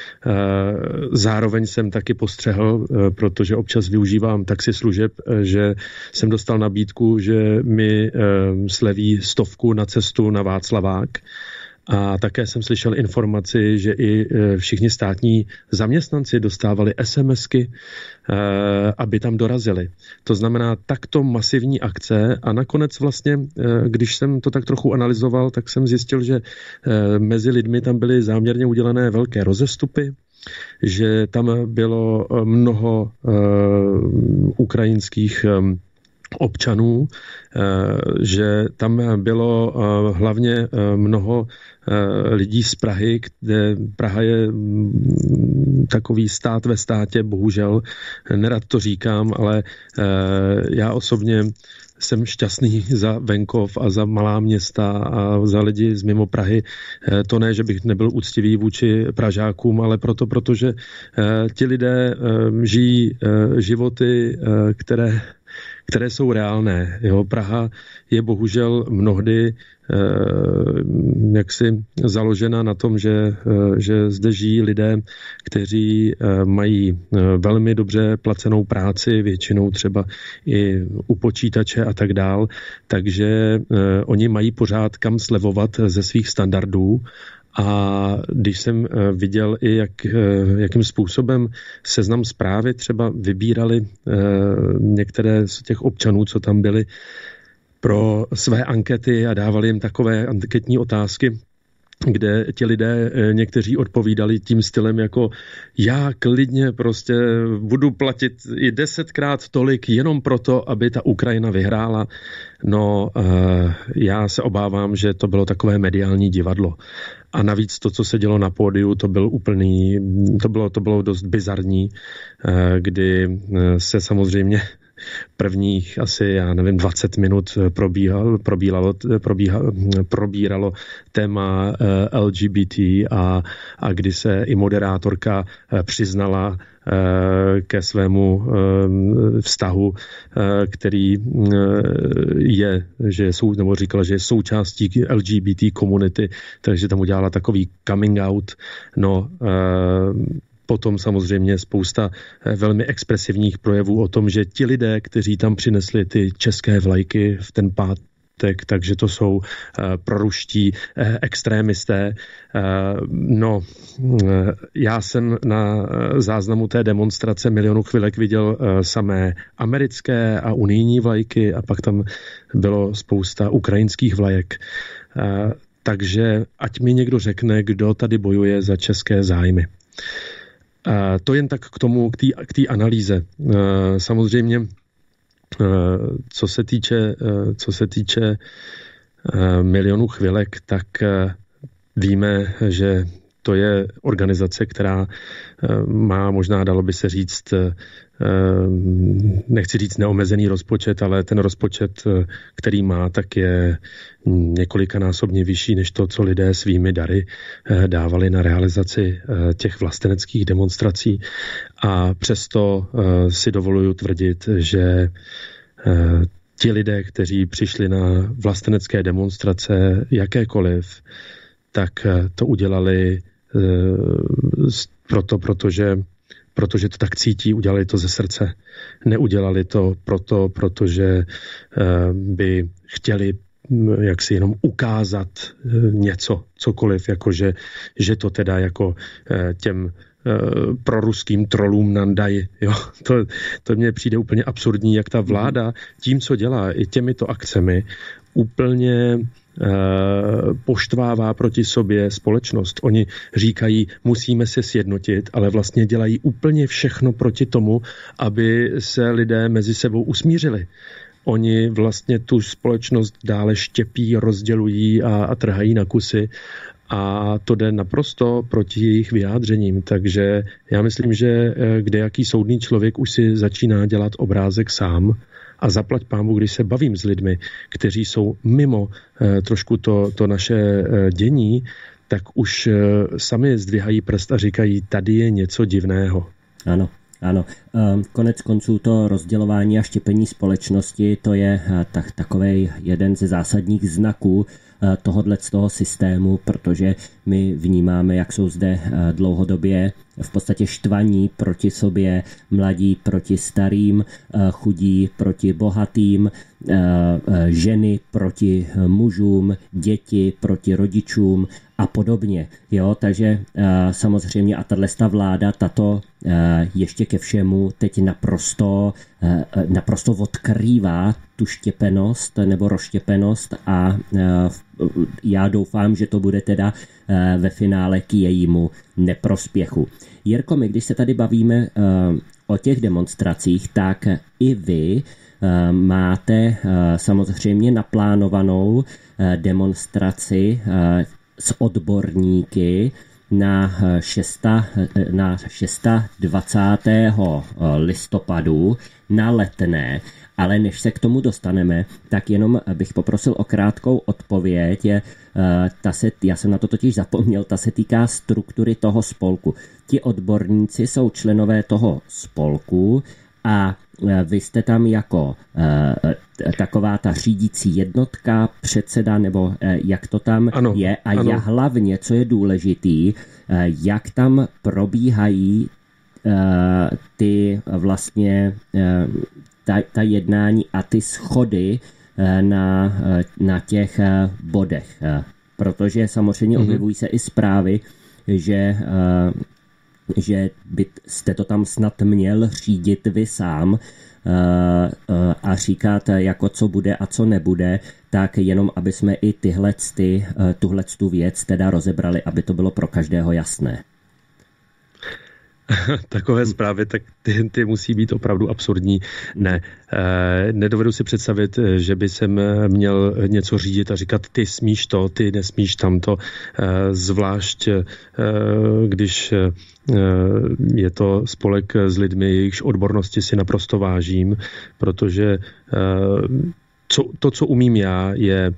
zároveň jsem taky postřehl, protože občas využívám taxislužeb, že jsem dostal nabídku, že mi sleví 100 na cestu na Václavák. A také jsem slyšel informaci, že i všichni státní zaměstnanci dostávali SMSky, aby tam dorazili. To znamená takto masivní akce a nakonec vlastně, když jsem to tak trochu analyzoval, tak jsem zjistil, že mezi lidmi tam byly záměrně udělané velké rozestupy, že tam bylo mnoho ukrajinských občanů, že tam bylo hlavně mnoho lidí z Prahy, kde Praha je takový stát ve státě, bohužel, nerad to říkám, ale já osobně jsem šťastný za venkov a za malá města a za lidi z mimo Prahy. To ne, že bych nebyl úctivý vůči Pražákům, ale protože ti lidé žijí životy, které jsou reálné. Jo, Praha je bohužel mnohdy jaksi založena na tom, že zde žijí lidé, kteří mají velmi dobře placenou práci, většinou třeba i u počítače a tak dál, takže oni mají pořád kam slevovat ze svých standardů. A když jsem viděl i, jakým způsobem Seznam Zprávy třeba vybírali některé z těch občanů, co tam byli pro své ankety a dávali jim takové anketní otázky, kde ti lidé někteří odpovídali tím stylem jako já klidně prostě budu platit i 10krát tolik jenom proto, aby ta Ukrajina vyhrála. No, já se obávám, že to bylo takové mediální divadlo. A navíc to, co se dělo na pódiu, to bylo dost bizarní, kdy se samozřejmě prvních asi, 20 minut probíralo téma LGBT a kdy se i moderátorka přiznala ke svému vztahu, který říkala, že je součástí LGBT komunity, takže tam udělala takový coming out. No, potom samozřejmě spousta velmi expresivních projevů o tom, že ti lidé, kteří tam přinesli ty české vlajky v ten pátek, takže to jsou proruští extrémisté. No, já jsem na záznamu té demonstrace Milionu chvilek viděl samé americké a unijní vlajky a pak tam bylo spousta ukrajinských vlajek. Takže ať mi někdo řekne, kdo tady bojuje za české zájmy. To jen tak k té analýze. Samozřejmě, co se týče Milionu chvilek, tak víme, že to je organizace, která má možná, dalo by se říct, nechci říct neomezený rozpočet, ale ten rozpočet, který má, tak je několikanásobně vyšší než to, co lidé svými dary dávali na realizaci těch vlasteneckých demonstrací. A přesto si dovoluju tvrdit, že ti lidé, kteří přišli na vlastenecké demonstrace jakékoliv, tak to udělali protože to tak cítí, udělali to ze srdce. Neudělali to protože by chtěli jak si jenom ukázat něco, cokoliv, jakože že to teda jako těm proruským trolům nandají. Jo? To mně přijde úplně absurdní, jak ta vláda tím, co dělá i těmito akcemi, úplně poštvává proti sobě společnost. Oni říkají, musíme se sjednotit, ale vlastně dělají úplně všechno proti tomu, aby se lidé mezi sebou usmířili. Oni vlastně tu společnost dále štěpí, rozdělují a trhají na kusy a to jde naprosto proti jejich vyjádřením. Takže já myslím, že kdejaký soudný člověk už si začíná dělat obrázek sám a zaplať pánbu, když se bavím s lidmi, kteří jsou mimo trošku to naše dění, tak už sami zdvihají prst a říkají, tady je něco divného. Ano. Konec konců to rozdělování a štěpení společnosti, to je takovej jeden ze zásadních znaků z toho systému, protože my vnímáme, jak jsou zde dlouhodobě v podstatě štvaní proti sobě, mladí proti starým, chudí proti bohatým, ženy proti mužům, děti proti rodičům a podobně. Jo, takže samozřejmě a tato vláda, ještě ke všemu teď naprosto odkrývá tu štěpenost nebo rozštěpenost a já doufám, že to bude teda ve finále k jejímu neprospěchu. Jirko, my když se tady bavíme o těch demonstracích, tak i vy máte samozřejmě naplánovanou demonstraci s odborníky na 26. listopadu na Letné. Ale než se k tomu dostaneme, tak jenom bych poprosil o krátkou odpověď. Já jsem na to totiž zapomněl, ta se týká struktury toho spolku. Ti odborníci jsou členové toho spolku a vy jste tam jako taková ta řídící jednotka, předseda, nebo jak to tam je. A ano. Hlavně, co je důležitý, jak tam probíhají ty vlastně ta jednání a ty schody na těch bodech. Protože samozřejmě objevují se i zprávy, že byste to tam snad měl řídit vy sám a říkat, jako co bude a co nebude. tak jenom aby jsme i tuhletu věc teda rozebrali, aby to bylo pro každého jasné. Takové zprávy, tak ty musí být opravdu absurdní. Ne, nedovedu si představit, že by jsem měl něco řídit a říkat, ty smíš to, ty nesmíš tamto, zvlášť když je to spolek s lidmi, jejichž odbornosti si naprosto vážím, protože co umím já, je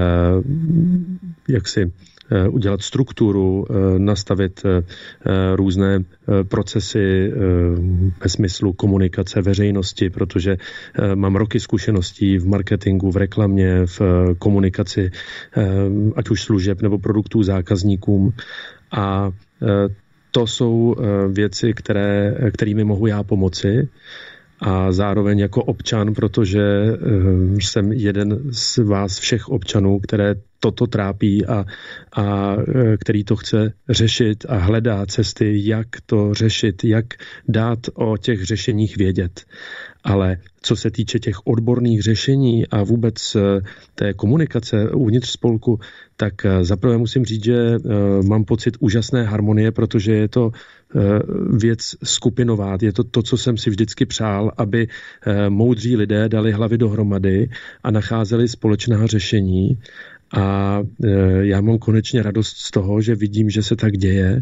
udělat strukturu, nastavit různé procesy ve smyslu komunikace veřejnosti, protože mám roky zkušeností v marketingu, v reklamě, v komunikaci, ať už služeb nebo produktů zákazníkům. A to jsou věci, kterými mohu já pomoci. A zároveň jako občan, protože jsem jeden z vás všech občanů, které toto trápí a který to chce řešit a hledá cesty, jak to řešit, jak dát o těch řešeních vědět. Ale co se týče těch odborných řešení a vůbec té komunikace uvnitř spolku, tak zaprvé musím říct, že mám pocit úžasné harmonie, protože je to věc skupinová. Je to, co jsem si vždycky přál, aby moudří lidé dali hlavy dohromady a nacházeli společná řešení. A já mám konečně radost z toho, že vidím, že se tak děje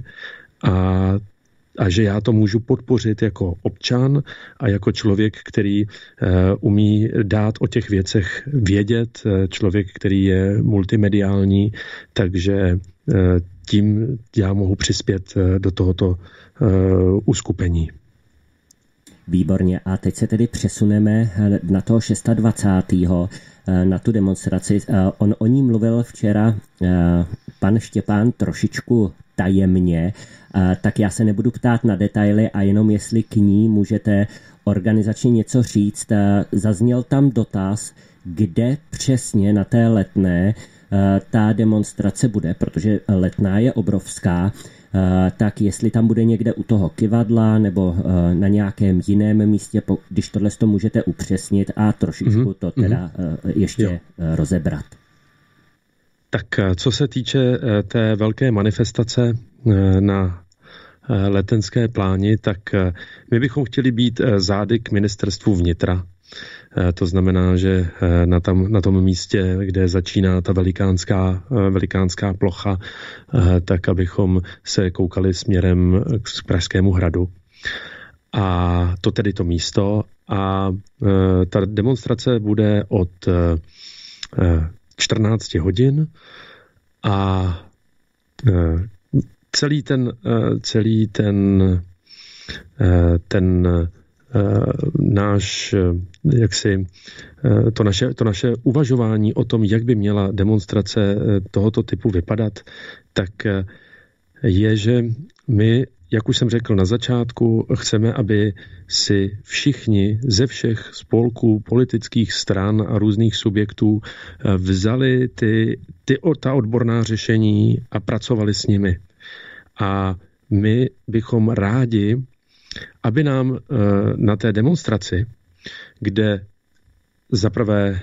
a že já to můžu podpořit jako občan a jako člověk, který umí dát o těch věcech vědět, člověk, který je multimediální, takže tím já mohu přispět do tohoto uskupení. Výborně. A teď se tedy přesuneme na toho 26. na tu demonstraci. On o ní mluvil včera pan Štěpán trošičku tajemně, tak já se nebudu ptát na detaily a jenom jestli k ní můžete organizačně něco říct. Zazněl tam dotaz, kde přesně na té Letné ta demonstrace bude, protože Letná je obrovská, tak jestli tam bude někde u toho kyvadla nebo na nějakém jiném místě, když tohle to můžete upřesnit a trošičku to teda ještě rozebrat. Tak co se týče té velké manifestace na Letenské pláni, tak my bychom chtěli být zády k ministerstvu vnitra. To znamená, že na tom místě, kde začíná ta velikánská plocha, tak abychom se koukali směrem k Pražskému hradu. A to tedy to místo. A ta demonstrace bude od 14 hodin a celý ten náš, to naše uvažování o tom, jak by měla demonstrace tohoto typu vypadat, tak je, že my, jak už jsem řekl na začátku, chceme, aby si všichni ze všech spolků, politických stran a různých subjektů vzali ta odborná řešení a pracovali s nimi. A my bychom rádi, aby nám na té demonstraci, kde zaprvé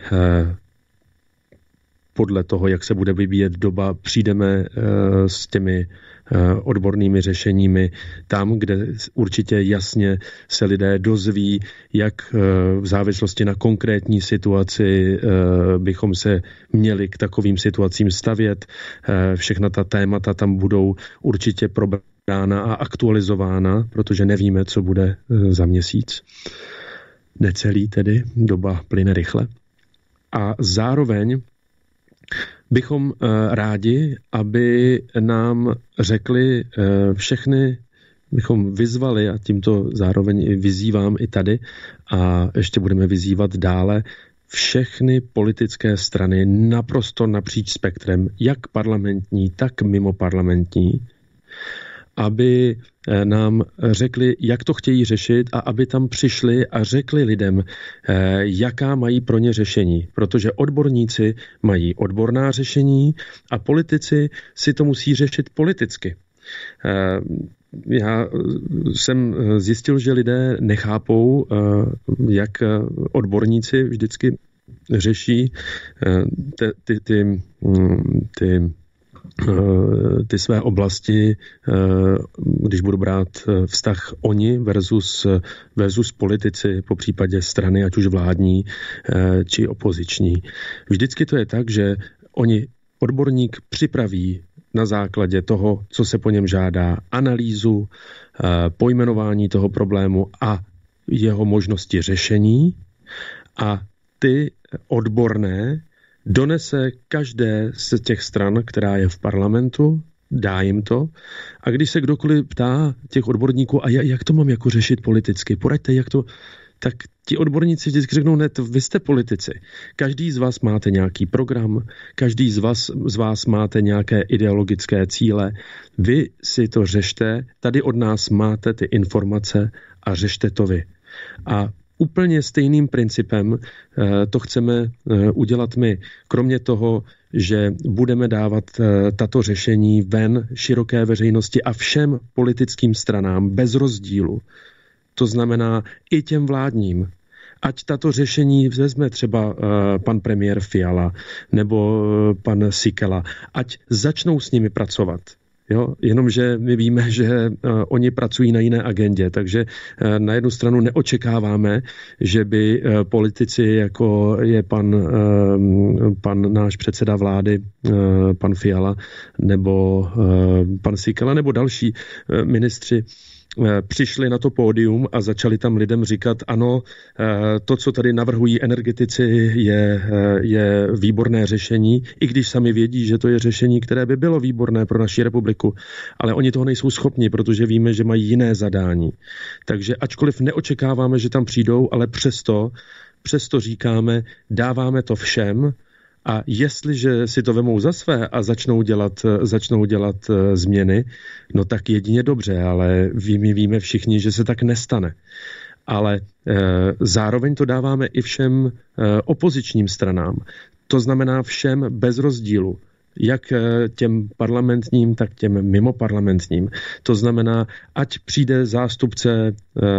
podle toho, jak se bude vyvíjet doba, přijdeme s těmi odbornými řešeními tam, kde určitě jasně se lidé dozví, jak v závislosti na konkrétní situaci bychom se měli k takovým situacím stavět. Všechna ta témata tam budou určitě probrána a aktualizována, protože nevíme, co bude za měsíc. Necelý tedy, doba plyne rychle. A zároveň bychom rádi, aby nám řekli všechny, bychom vyzvali, a tímto zároveň i vyzývám i tady, a ještě budeme vyzývat dále, všechny politické strany naprosto napříč spektrem, jak parlamentní, tak mimo parlamentní, aby nám řekli, jak to chtějí řešit a aby tam přišli a řekli lidem, jaká mají pro ně řešení. Protože odborníci mají odborná řešení a politici si to musí řešit politicky. Já jsem zjistil, že lidé nechápou, jak odborníci vždycky řeší ty své oblasti, když budu brát vztah oni versus politici, po případě strany, ať už vládní či opoziční. Vždycky to je tak, že oni odborník připraví na základě toho, co se po něm žádá, analýzu, pojmenování toho problému a jeho možnosti řešení, a ty odborné donese každé z těch stran, která je v parlamentu, dá jim to. A když se kdokoliv ptá těch odborníků, a jak to mám jako řešit politicky, poraďte, jak to, tak ti odborníci vždycky řeknou, ne, vy jste politici. Každý z vás máte nějaký program, každý z vás máte nějaké ideologické cíle. Vy si to řešte, tady od nás máte ty informace a řešte to vy. A úplně stejným principem to chceme udělat my. Kromě toho, že budeme dávat tato řešení ven široké veřejnosti a všem politickým stranám bez rozdílu. To znamená i těm vládním. Ať tato řešení vezme třeba pan premiér Fiala nebo pan Síkela, ať začnou s nimi pracovat. Jo, jenomže my víme, že oni pracují na jiné agendě, takže na jednu stranu neočekáváme, že by politici, jako je pan náš předseda vlády, pan Fiala, nebo pan Síkela, nebo další ministři, přišli na to pódium a začali tam lidem říkat, ano, to, co tady navrhují energetici, je výborné řešení, i když sami vědí, že to je řešení, které by bylo výborné pro naši republiku. Ale oni toho nejsou schopni, protože víme, že mají jiné zadání. Takže ačkoliv neočekáváme, že tam přijdou, ale přesto říkáme, dáváme to všem, a jestliže si to vemou za své a začnou dělat změny, no tak jedině dobře, ale my víme všichni, že se tak nestane. Ale zároveň to dáváme i všem opozičním stranám. To znamená všem bez rozdílu. Jak těm parlamentním, tak těm mimoparlamentním. To znamená, ať přijde zástupce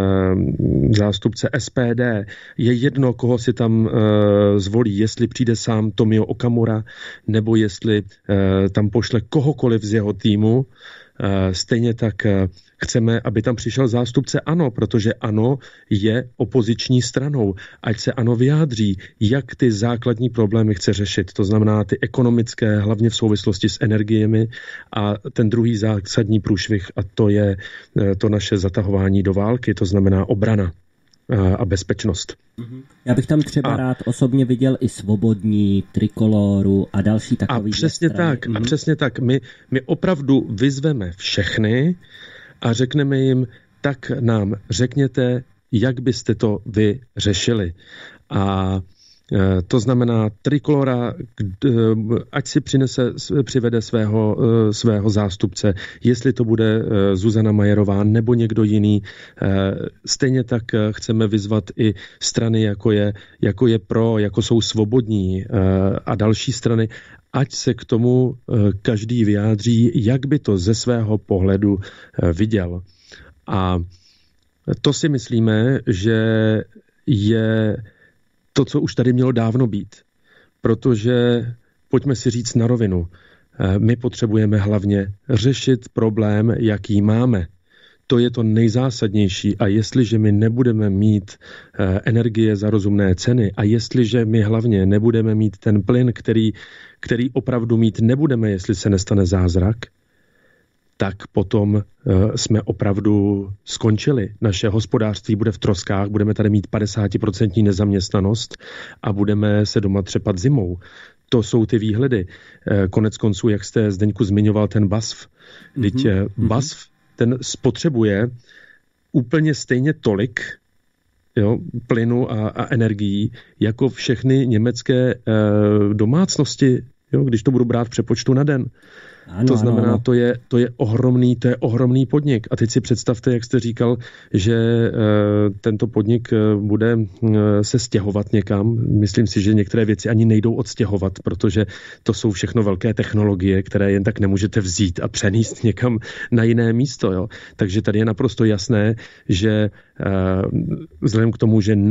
SPD, je jedno, koho si tam zvolí, jestli přijde sám Tomio Okamura, nebo jestli tam pošle kohokoliv z jeho týmu. Stejně tak chceme, aby tam přišel zástupce ANO, protože ANO je opoziční stranou. Ať se ANO vyjádří, jak ty základní problémy chce řešit. To znamená ty ekonomické, hlavně v souvislosti s energiemi, a ten druhý zásadní průšvih, a to je to naše zatahování do války, to znamená obrana a bezpečnost. Já bych tam třeba rád osobně viděl i Svobodní, Trikoloru a další takový. A přesně tak. My opravdu vyzveme všechny a řekneme jim, tak nám řekněte, jak byste to vy řešili. A to znamená Trikolora, ať si přivede svého zástupce, jestli to bude Zuzana Majerová nebo někdo jiný. Stejně tak chceme vyzvat i strany, jako je Pro, jako jsou Svobodní a další strany, ať se k tomu každý vyjádří, jak by to ze svého pohledu viděl. A to si myslíme, že je to, co už tady mělo dávno být. Protože, pojďme si říct na rovinu, my potřebujeme hlavně řešit problém, jaký máme. To je to nejzásadnější, a jestliže my nebudeme mít energie za rozumné ceny a jestliže my hlavně nebudeme mít ten plyn, který opravdu mít nebudeme, jestli se nestane zázrak, tak potom jsme opravdu skončili. Naše hospodářství bude v troskách, budeme tady mít 50% nezaměstnanost a budeme se doma třepat zimou. To jsou ty výhledy. Konec konců, jak jste, Zdeňku, zmiňoval ten BASF. Vždyť BASF, ten spotřebuje úplně stejně tolik plynu a energií, jako všechny německé domácnosti, když to budu brát v přepočtu na den. Ano, to znamená, ano. To je ohromný podnik. A teď si představte, jak jste říkal, že tento podnik bude se stěhovat někam. Myslím si, že některé věci ani nejdou odstěhovat, protože to jsou všechno velké technologie, které jen tak nemůžete vzít a přenést někam na jiné místo. Jo? Takže tady je naprosto jasné, že vzhledem k tomu, že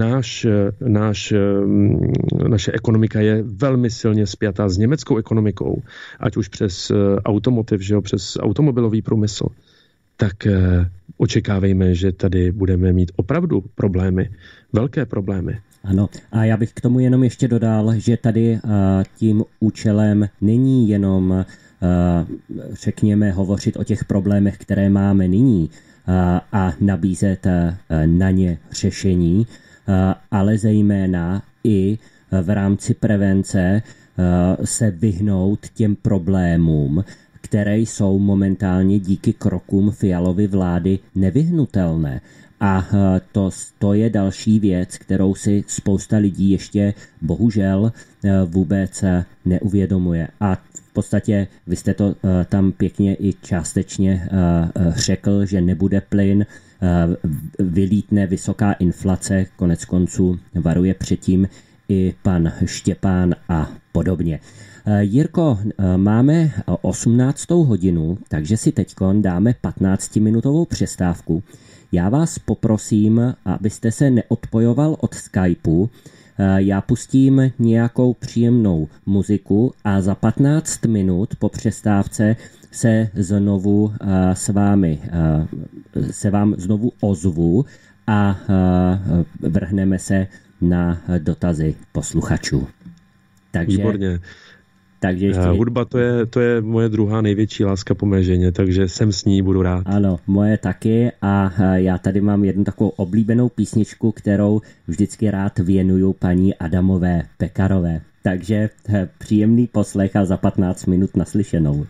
naše ekonomika je velmi silně spjatá s německou ekonomikou, ať už přes automotiv, že jo, přes automobilový průmysl, tak očekávejme, že tady budeme mít opravdu problémy, velké problémy. Ano, a já bych k tomu jenom ještě dodal, že tady tím účelem není jenom, řekněme, hovořit o těch problémech, které máme nyní a nabízet na ně řešení, ale zejména i v rámci prevence se vyhnout těm problémům, které jsou momentálně díky krokům Fialovy vlády nevyhnutelné. A to je další věc, kterou si spousta lidí ještě bohužel vůbec neuvědomuje. A v podstatě vy jste to tam pěkně i částečně řekl, že nebude plyn, vylítne vysoká inflace, konec konců varuje předtím i pan Štěpán a podobně. Jirko, máme 18. hodinu, takže si teďkon dáme 15-minutovou přestávku. Já vás poprosím, abyste se neodpojoval od Skypeu. Já pustím nějakou příjemnou muziku a za 15 minut po přestávce se vám znovu ozvu a vrhneme se na dotazy posluchačů. Takže, výborně. Takže ještě... Hudba to je moje druhá největší láska po mé ženě, takže jsem s ní, budu rád. Ano, moje taky a já tady mám jednu takovou oblíbenou písničku, kterou vždycky rád věnuju paní Adamové Pekarové. Takže příjemný poslech a za 15 minut naslyšenou.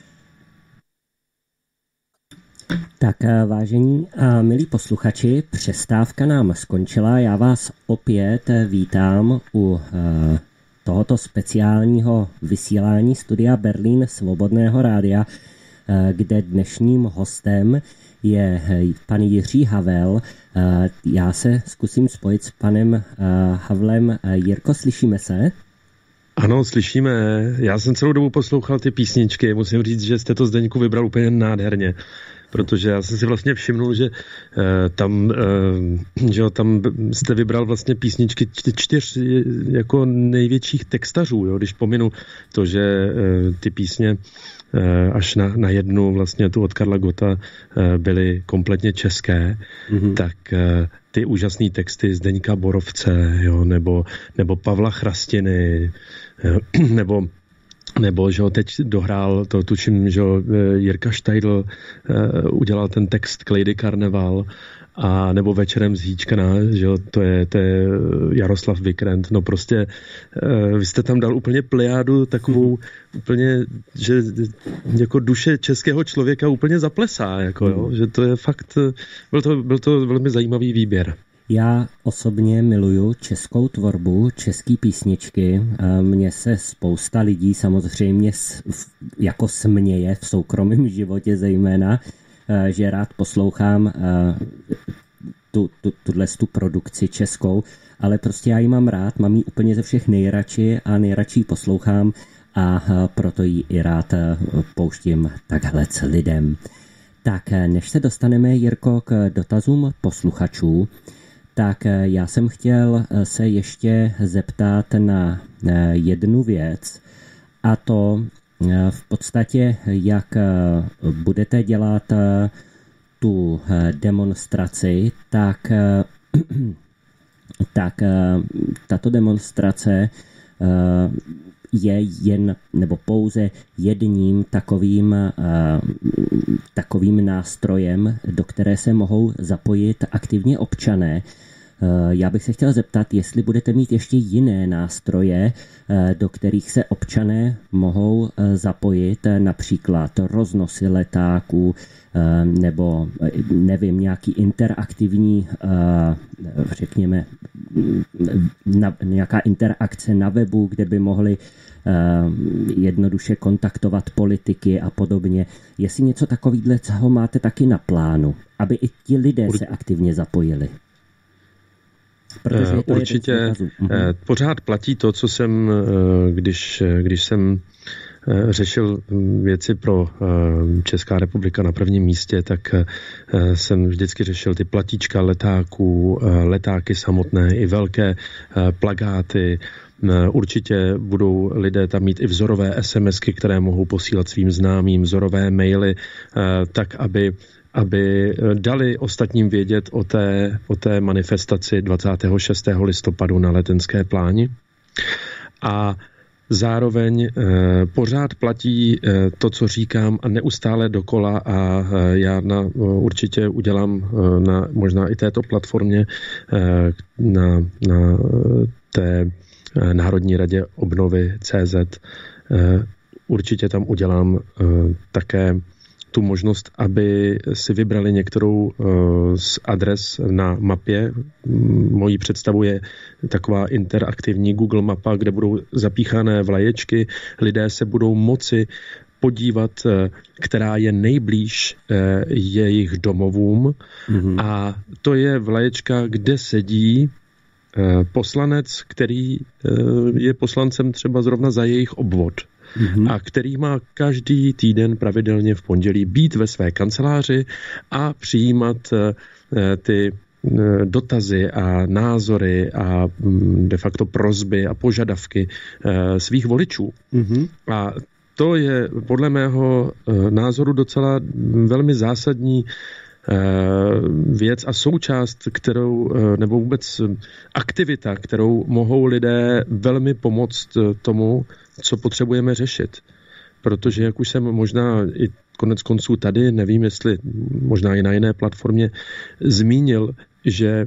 Tak vážení a milí posluchači, přestávka nám skončila. Já vás opět vítám u tohoto speciálního vysílání Studia Berlín Svobodného rádia, kde dnešním hostem je pan Jiří Havel. Já se zkusím spojit s panem Havlem. Jirko, slyšíme se? Ano, slyšíme. Já jsem celou dobu poslouchal ty písničky. Musím říct, že jste to, Zdeňku, vybral úplně nádherně. Protože já jsem si vlastně všimnul, že tam jste vybral vlastně písničky 4 jako největších textařů, jo? Když pominu to, že ty písně až na jednu vlastně tu od Karla Gotta byly kompletně české, tak ty úžasné texty Zdeňka Borovce, jo? Nebo Pavla Chrastiny, nebo že teď dohrál, to tuším, že Jirka Štajdl udělal ten text k Lady Karneval, a nebo Večerem z Híčkana, že to je Jaroslav Vikrent. No prostě vy jste tam dal úplně plejádu takovou úplně, že jako duše českého člověka úplně zaplesá, jako jo, že to je fakt, byl to velmi zajímavý výběr. Já osobně miluju českou tvorbu, český písničky. Mně se spousta lidí samozřejmě jako směje v soukromém životě zejména, že rád poslouchám tu produkci českou, ale prostě já ji mám rád, mám ji úplně ze všech nejradši a nejradši poslouchám a proto ji i rád pouštím takhle s lidem. Tak než se dostaneme, Jirko, k dotazům posluchačů, tak já jsem chtěl se ještě zeptat na jednu věc, a to v podstatě, jak budete dělat tu demonstraci, tak tato demonstrace je jen nebo pouze jedním takovým nástrojem, do které se mohou zapojit aktivně občané. Já bych se chtěl zeptat, jestli budete mít ještě jiné nástroje, do kterých se občané mohou zapojit, například roznosy letáků, nebo nevím, nějaký interaktivní, řekněme, nějaká interakce na webu, kde by mohli jednoduše kontaktovat politiky a podobně. Jestli něco takového máte taky na plánu, aby i ti lidé se aktivně zapojili? Určitě pořád platí to, co jsem, když jsem řešil věci pro Česká republika na prvním místě, tak jsem vždycky řešil ty platíčka letáků, letáky samotné i velké plakáty. Určitě budou lidé tam mít i vzorové SMSky, které mohou posílat svým známým, vzorové maily, tak aby dali ostatním vědět o té manifestaci 26. listopadu na Letenské pláni. A zároveň pořád platí to, co říkám a neustále dokola a já určitě udělám možná i této platformě na té Národní radě obnovy CZ. Určitě tam udělám také tu možnost, aby si vybrali některou z adres na mapě. Mojí představou je taková interaktivní Google mapa, kde budou zapíchané vlaječky. Lidé se budou moci podívat, která je nejblíž jejich domovům. Mm-hmm. A to je vlaječka, kde sedí poslanec, který je poslancem třeba zrovna za jejich obvod. Mm-hmm. A který má každý týden pravidelně v pondělí být ve své kanceláři a přijímat ty dotazy a názory a de facto prosby a požadavky svých voličů. Mm-hmm. A to je podle mého názoru docela velmi zásadní věc a součást, nebo vůbec aktivita, kterou mohou lidé velmi pomoct tomu, co potřebujeme řešit. Protože, jak už jsem možná i konec konců tady, nevím, jestli možná i na jiné platformě, zmínil, že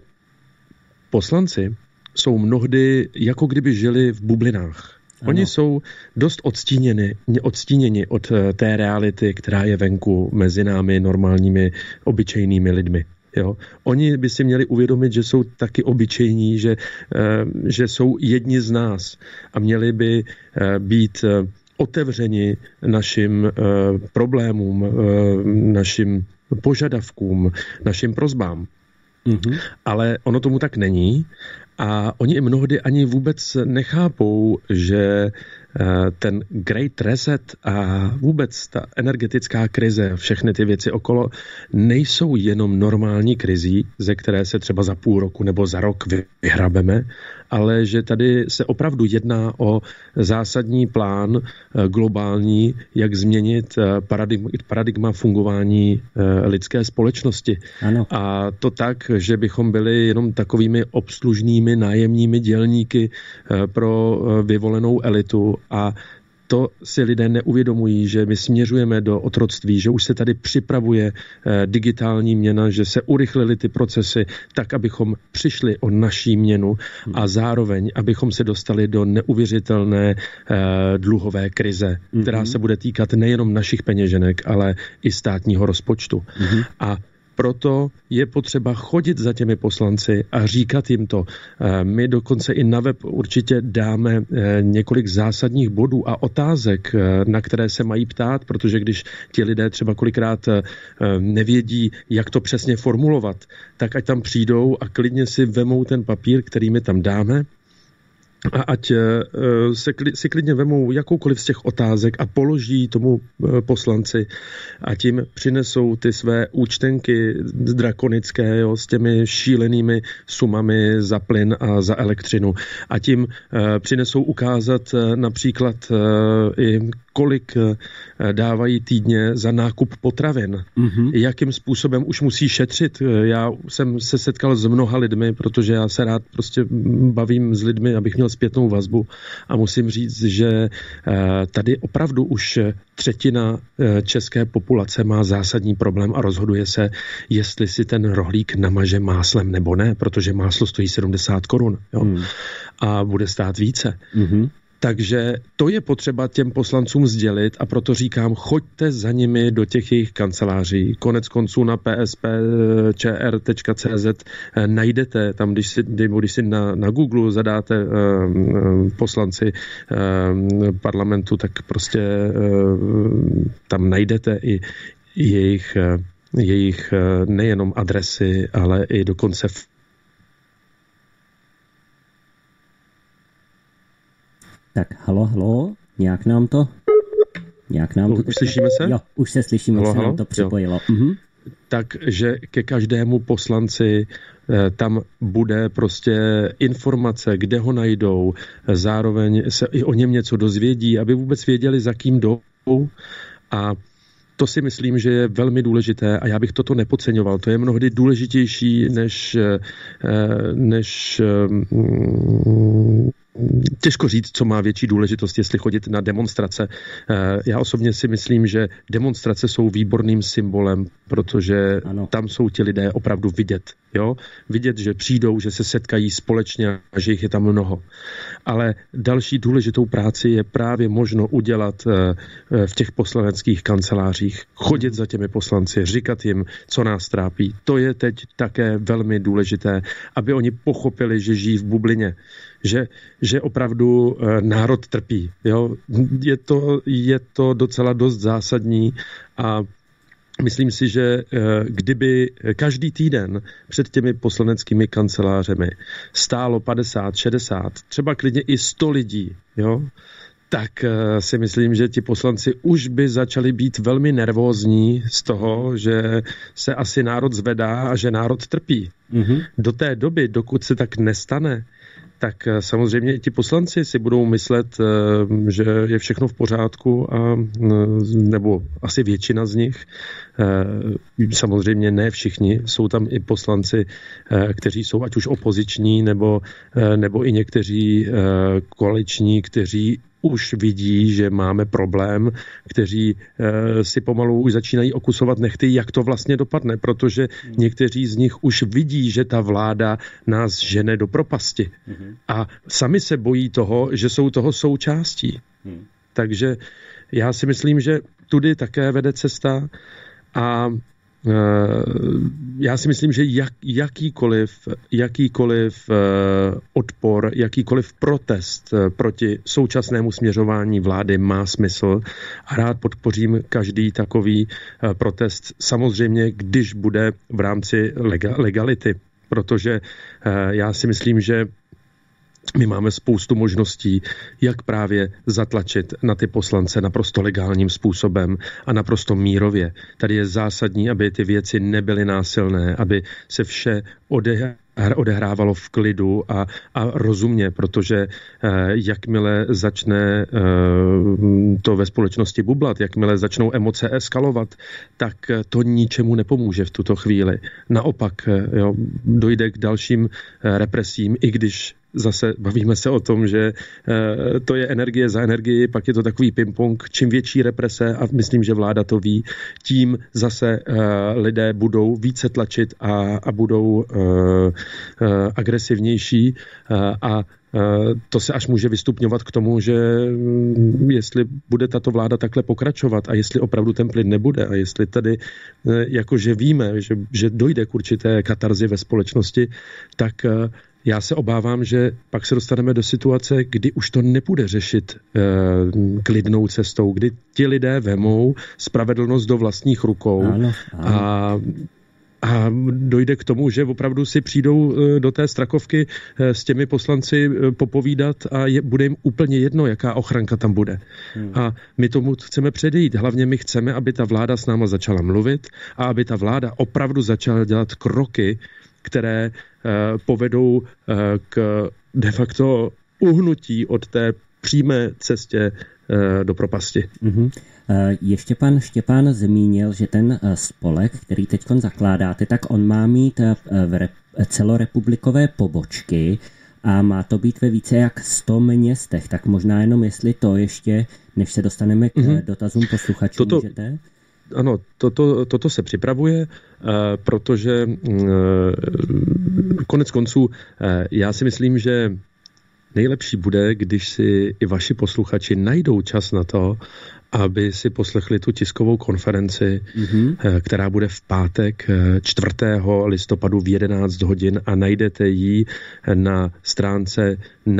poslanci jsou mnohdy jako kdyby žili v bublinách. Oni jsou dost odstíněni od té reality, která je venku mezi námi normálními, obyčejnými lidmi. Jo? Oni by si měli uvědomit, že jsou taky obyčejní, že jsou jedni z nás a měli by být otevřeni našim problémům, našim požadavkům, našim prosbám. Mm-hmm. Ale ono tomu tak není. A oni mnohdy ani vůbec nechápou, že ten Great Reset a vůbec ta energetická krize, všechny ty věci okolo, nejsou jenom normální krizí, ze které se třeba za půl roku nebo za rok vyhrabeme, ale že tady se opravdu jedná o zásadní plán globální, jak změnit paradigma fungování lidské společnosti. Ano. A to tak, že bychom byli jenom takovými obslužnými nájemními dělníky pro vyvolenou elitu a to si lidé neuvědomují, že my směřujeme do otroctví, že už se tady připravuje digitální měna, že se urychlily ty procesy tak, abychom přišli o naší měnu a zároveň, abychom se dostali do neuvěřitelné dluhové krize, která se bude týkat nejenom našich peněženek, ale i státního rozpočtu. A proto je potřeba chodit za těmi poslanci a říkat jim to. My dokonce i na web určitě dáme několik zásadních bodů a otázek, na které se mají ptát, protože když ti lidé třeba kolikrát nevědí, jak to přesně formulovat, tak ať tam přijdou a klidně si vemou ten papír, který my tam dáme, a ať si klidně vemou jakoukoliv z těch otázek a položí tomu poslanci a tím přinesou ty své účtenky drakonické, jo, s těmi šílenými sumami za plyn a za elektřinu. A tím přinesou ukázat například i kolik dávají týdně za nákup potravin. Jakým způsobem už musí šetřit. Já jsem se setkal s mnoha lidmi, protože já se rád prostě bavím s lidmi, abych měl zpětnou vazbu a musím říct, že tady opravdu už třetina české populace má zásadní problém a rozhoduje se, jestli si ten rohlík namaže máslem nebo ne, protože máslo stojí 70 korun. A bude stát více. Takže to je potřeba těm poslancům sdělit a proto říkám, choďte za nimi do těch jejich kanceláří. Konec konců na pspčr.cz najdete, tam když si na Google zadáte poslanci parlamentu, tak prostě tam najdete i jejich nejenom adresy, ale i dokonce Tak, halo, nějak nám to už slyšíme se? Jo, už se slyšíme, už se nám to připojilo. Takže ke každému poslanci tam bude prostě informace, kde ho najdou, zároveň se i o něm něco dozvědí, aby vůbec věděli, za kým jdou. A to si myslím, že je velmi důležité a já bych toto nepodceňoval. To je mnohdy důležitější než těžko říct, co má větší důležitost, jestli chodit na demonstrace. Já osobně si myslím, že demonstrace jsou výborným symbolem, protože tam jsou ti lidé opravdu vidět. Jo? Vidět, že přijdou, že se setkají společně a že jich je tam mnoho. Ale další důležitou práci je právě možno udělat v těch poslaneckých kancelářích. Chodit za těmi poslanci, říkat jim, co nás trápí. To je teď také velmi důležité, aby oni pochopili, že žijí v bublině. Že opravdu národ trpí. Jo? Je to docela dost zásadní a myslím si, že kdyby každý týden před těmi poslaneckými kancelářemi stálo 50, 60, třeba klidně i 100 lidí, jo, tak si myslím, že ti poslanci už by začali být velmi nervózní z toho, že se asi národ zvedá a že národ trpí. Mm-hmm. Do té doby, dokud se tak nestane, tak samozřejmě i ti poslanci si budou myslet, že je všechno v pořádku, nebo asi většina z nich. Samozřejmě ne všichni. Jsou tam i poslanci, kteří jsou ať už opoziční, nebo i někteří koaliční, kteří už vidí, že máme problém, kteří si pomalu už začínají okusovat nehty, jak to vlastně dopadne, protože někteří z nich už vidí, že ta vláda nás žene do propasti. A sami se bojí toho, že jsou toho součástí. Takže já si myslím, že tudy také vede cesta a já si myslím, že jakýkoliv odpor, jakýkoliv protest proti současnému směřování vlády má smysl a rád podpořím každý takový protest, samozřejmě, když bude v rámci legality, protože já si myslím, že my máme spoustu možností, jak právě zatlačit na ty poslance naprosto legálním způsobem a naprosto mírově. Tady je zásadní, aby ty věci nebyly násilné, aby se vše odehrávalo v klidu a rozumně, protože jakmile začne to ve společnosti bublat, jakmile začnou emoce eskalovat, tak to ničemu nepomůže v tuto chvíli. Naopak dojde k dalším represím, i když zase bavíme se o tom, že to je energie za energii, pak je to takový ping-pong, čím větší represe, a myslím, že vláda to ví, tím zase lidé budou více tlačit a budou agresivnější a to se až může vystupňovat k tomu, že jestli bude tato vláda takhle pokračovat a jestli opravdu ten plyn nebude a jestli tady jakože víme, že dojde k určité katarzi ve společnosti, tak já se obávám, že pak se dostaneme do situace, kdy už to nepůjde řešit klidnou cestou, kdy ti lidé vemou spravedlnost do vlastních rukou. Ano. A dojde k tomu, že opravdu si přijdou do té Strakovky s těmi poslanci popovídat a bude jim úplně jedno, jaká ochranka tam bude. A my tomu chceme předejít. Hlavně my chceme, aby ta vláda s náma začala mluvit a aby ta vláda opravdu začala dělat kroky, které povedou k de facto uhnutí od té přímé cestě do propasti. Ještě pan Štěpán zmínil, že ten spolek, který teď zakládáte, tak on má mít celorepublikové pobočky a má to být ve více jak 100 městech. Tak možná jenom jestli to ještě, než se dostaneme k dotazům posluchačů, můžete? Ano, toto se připravuje, protože konec konců já si myslím, že nejlepší bude, když si i vaši posluchači najdou čas na to, aby si poslechli tu tiskovou konferenci, která bude v pátek 4. listopadu v 11 hodin a najdete ji na stránce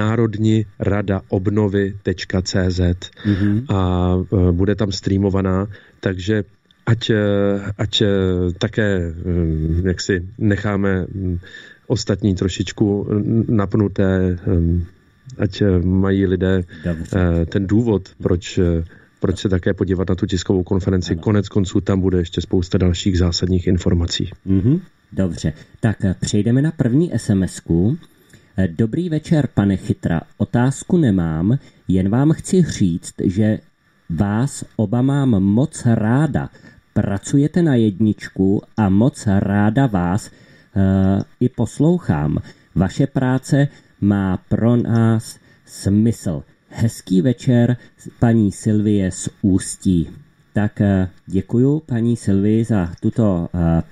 národniradaobnovy.cz a bude tam streamovaná, takže ať také jak si necháme ostatní trošičku napnuté, ať mají lidé ten důvod, proč se také podívat na tu tiskovou konferenci. Ano. Konec konců tam bude ještě spousta dalších zásadních informací. Dobře, tak přejdeme na první SMS-ku. Dobrý večer, pane Chytra. Otázku nemám, jen vám chci říct, že vás oba mám moc ráda. Pracujete na jedničku a moc ráda vás i poslouchám. Vaše práce má pro nás smysl. Hezký večer, paní Sylvie z Ústí. Tak děkuju paní Sylvii za tuto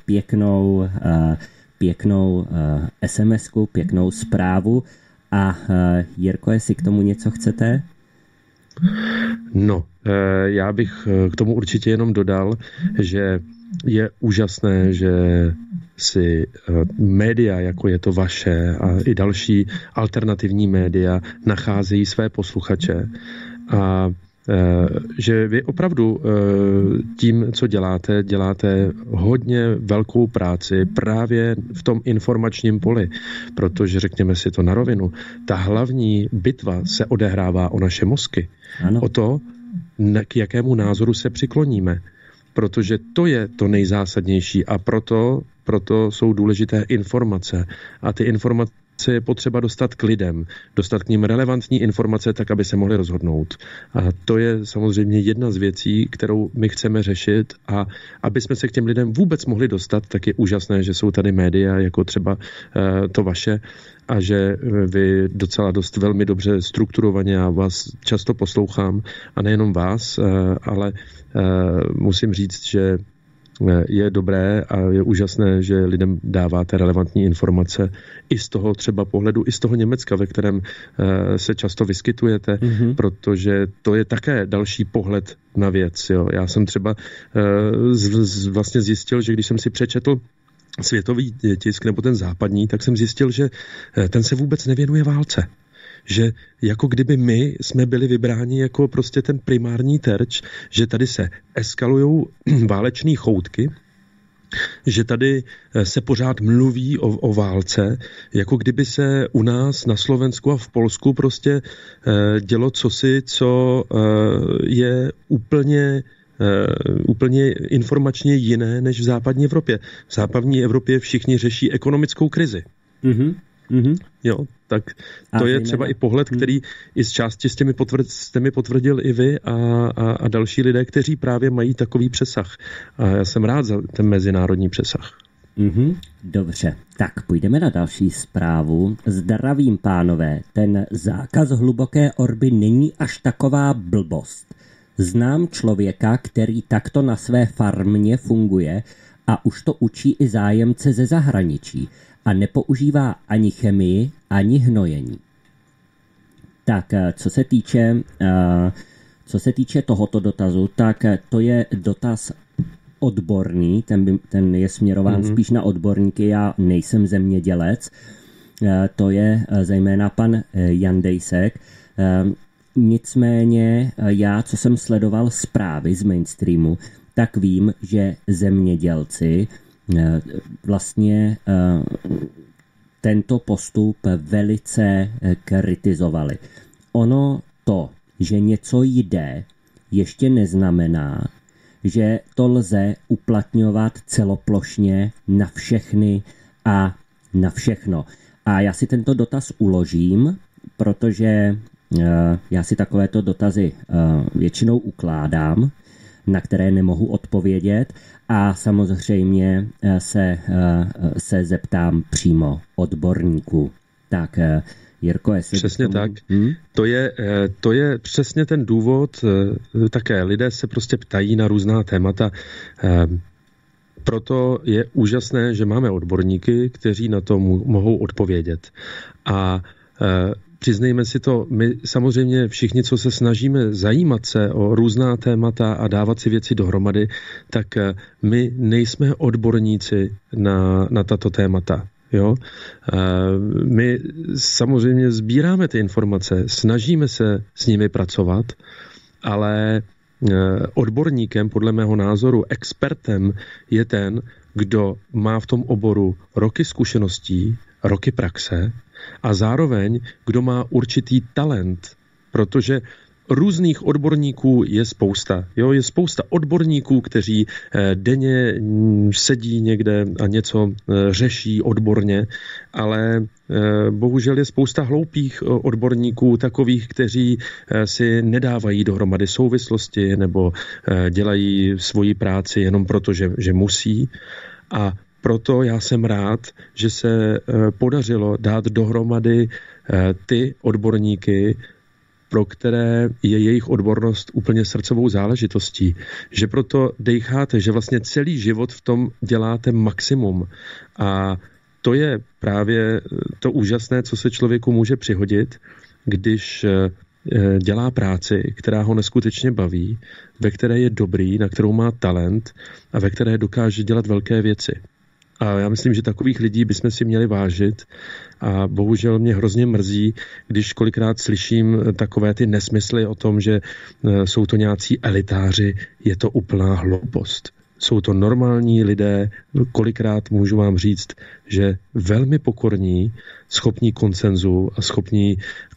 pěknou SMS-ku, pěknou zprávu. A Jirko, jestli k tomu něco chcete? No, já bych k tomu určitě jenom dodal, že je úžasné, že si média, jako je to vaše a i další alternativní média, nacházejí své posluchače a že vy opravdu tím, co děláte hodně velkou práci právě v tom informačním poli, protože řekněme si to na rovinu, ta hlavní bitva se odehrává o naše mozky, ano. O to, k jakému názoru se přikloníme, protože to je to nejzásadnější a proto jsou důležité informace a ty informace je potřeba dostat k lidem, dostat k nim relevantní informace tak, aby se mohli rozhodnout. A to je samozřejmě jedna z věcí, kterou my chceme řešit a aby jsme se k těm lidem vůbec mohli dostat, tak je úžasné, že jsou tady média, jako třeba to vaše, a že vy docela dost velmi dobře strukturovaně, já vás často poslouchám a nejenom vás, ale musím říct, že je dobré a je úžasné, že lidem dáváte relevantní informace i z toho třeba pohledu, i z toho Německa, ve kterém se často vyskytujete, protože to je také další pohled na věc. Jo. Já jsem třeba vlastně zjistil, že když jsem si přečetl světový tisk nebo ten západní, tak jsem zjistil, že ten se vůbec nevěnuje válce. Že jako kdyby my jsme byli vybráni jako prostě ten primární terč, že tady se eskalujou váleční choutky, že tady se pořád mluví o válce, jako kdyby se u nás na Slovensku a v Polsku prostě dělo cosi, co je úplně informačně jiné než v západní Evropě. V západní Evropě všichni řeší ekonomickou krizi. Jo, tak to je třeba i pohled, který i z části jste mi potvrdil i vy a další lidé, kteří právě mají takový přesah. A já jsem rád za ten mezinárodní přesah. Dobře, tak půjdeme na další zprávu. Zdravím, pánové, ten zákaz hluboké orby není až taková blbost. Znám člověka, který takto na své farmě funguje a už to učí i zájemce ze zahraničí a nepoužívá ani chemii, ani hnojení. Tak, co se týče tohoto dotazu, tak to je dotaz odborný, ten je směrován spíš na odborníky, já nejsem zemědělec, to je zejména pan Jandejsek. Nicméně já, co jsem sledoval zprávy z mainstreamu, tak vím, že zemědělci vlastně tento postup velice kritizovali. Ono to, že něco jde, ještě neznamená, že to lze uplatňovat celoplošně na všechny a na všechno. A já si tento dotaz uložím, protože já si takovéto dotazy většinou ukládám, na které nemohu odpovědět a samozřejmě se zeptám přímo odborníků. Tak Jirko, jestli... Přesně tak. To je přesně ten důvod. Také lidé se prostě ptají na různá témata. Proto je úžasné, že máme odborníky, kteří na to mohou odpovědět. A přiznejme si to, my samozřejmě všichni, co se snažíme zajímat se o různá témata a dávat si věci dohromady, tak my nejsme odborníci na tato témata. Jo? My samozřejmě sbíráme ty informace, snažíme se s nimi pracovat, ale odborníkem, podle mého názoru, expertem je ten, kdo má v tom oboru roky zkušeností, roky praxe a zároveň, kdo má určitý talent, protože různých odborníků je spousta. Jo, je spousta odborníků, kteří denně sedí někde a něco řeší odborně, ale bohužel je spousta hloupých odborníků, takových, kteří si nedávají dohromady souvislosti nebo dělají svoji práci jenom proto, že musí. A proto já jsem rád, že se podařilo dát dohromady ty odborníky, pro které je jejich odbornost úplně srdcovou záležitostí. Že proto dejcháte, že vlastně celý život v tom děláte maximum. A to je právě to úžasné, co se člověku může přihodit, když dělá práci, která ho neskutečně baví, ve které je dobrý, na kterou má talent a ve které dokáže dělat velké věci. A já myslím, že takových lidí bychom si měli vážit a bohužel mě hrozně mrzí, když kolikrát slyším takové ty nesmysly o tom, že jsou to nějací elitáři, je to úplná hloupost. Jsou to normální lidé, kolikrát můžu vám říct, že velmi pokorní, schopní konsenzu a schopní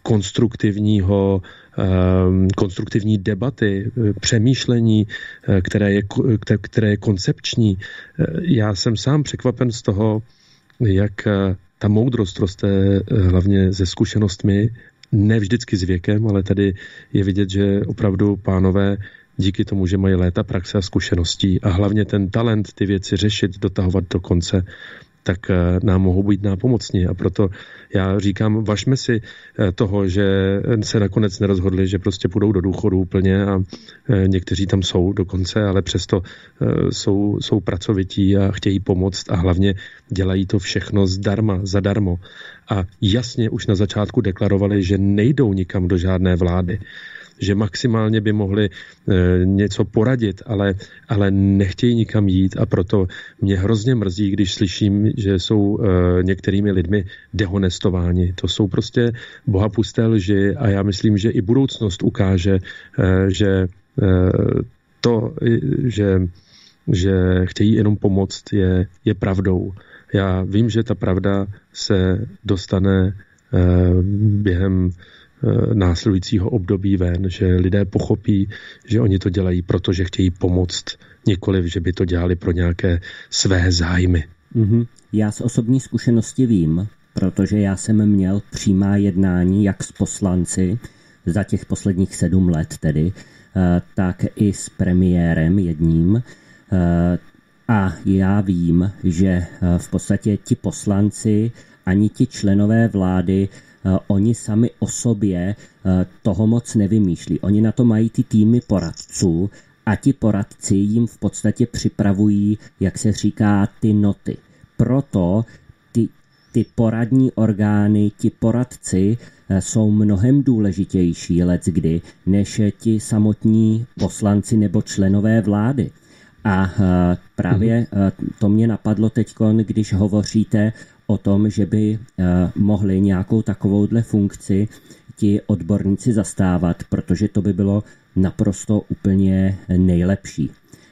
konstruktivní debaty, přemýšlení, které je koncepční. Já jsem sám překvapen z toho, jak ta moudrost roste hlavně se zkušenostmi, ne vždycky s věkem, ale tady je vidět, že opravdu pánové díky tomu, že mají léta praxe a zkušeností a hlavně ten talent ty věci řešit, dotahovat do konce, tak nám mohou být nápomocní. A proto já říkám, važme si toho, že se nakonec nerozhodli, že půjdou do důchodu úplně a někteří tam jsou dokonce, ale přesto jsou pracovití a chtějí pomoct a hlavně dělají to všechno zadarmo. A jasně už na začátku deklarovali, že nejdou nikam do žádné vlády, že maximálně by mohli něco poradit, ale nechtějí nikam jít a proto mě hrozně mrzí, když slyším, že jsou některými lidmi dehonestováni. To jsou prostě bohapusté lži a já myslím, že i budoucnost ukáže, že že chtějí jenom pomoct, je pravdou. Já vím, že ta pravda se dostane během následujícího období ven, že lidé pochopí, že oni to dělají, protože chtějí pomoct, nikoliv, že by to dělali pro nějaké své zájmy. Mm-hmm. Já z osobní zkušenosti vím, protože já jsem měl přímá jednání jak s poslanci za těch posledních 7 let tedy, tak i s premiérem jedním. A já vím, že v podstatě ti poslanci ani ti členové vlády oni sami o sobě toho moc nevymýšlí. Oni na to mají ty týmy poradců a ti poradci jim v podstatě připravují, jak se říká, ty noty. Proto ty poradní orgány, ti poradci jsou mnohem důležitější leckdy, než ti samotní poslanci nebo členové vlády. A právě to mě napadlo teďkon, když hovoříte o tom, že by mohli nějakou takovouhle funkci ti odborníci zastávat, protože to by bylo naprosto úplně nejlepší.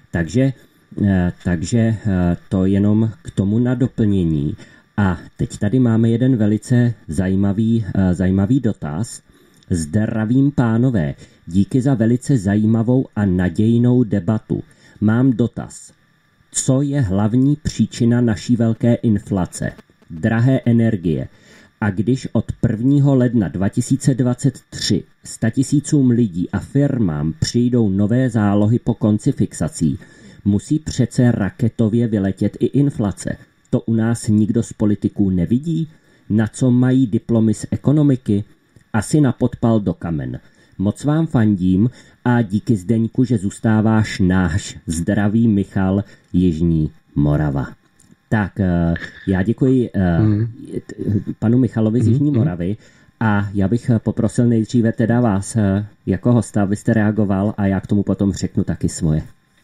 Takže to jenom k tomu na doplnění. A teď tady máme jeden velice zajímavý dotaz. Zdravím pánové, díky za velice zajímavou a nadějnou debatu. Mám dotaz. Co je hlavní příčina naší velké inflace? Drahé energie. A když od 1. ledna 2023 100 000 lidí a firmám přijdou nové zálohy po konci fixací, musí přece raketově vyletět i inflace. To u nás nikdo z politiků nevidí? Na co mají diplomy z ekonomiky? Asi na podpal do kamen. Moc vám fandím a díky Zdeňku, že zůstáváš náš. Zdraví Michal, Jižní Morava. Tak já děkuji panu Michalovi z Jižní Moravy A já bych poprosil nejdříve teda vás jako hosta, abyste reagoval a já k tomu potom řeknu taky svoje.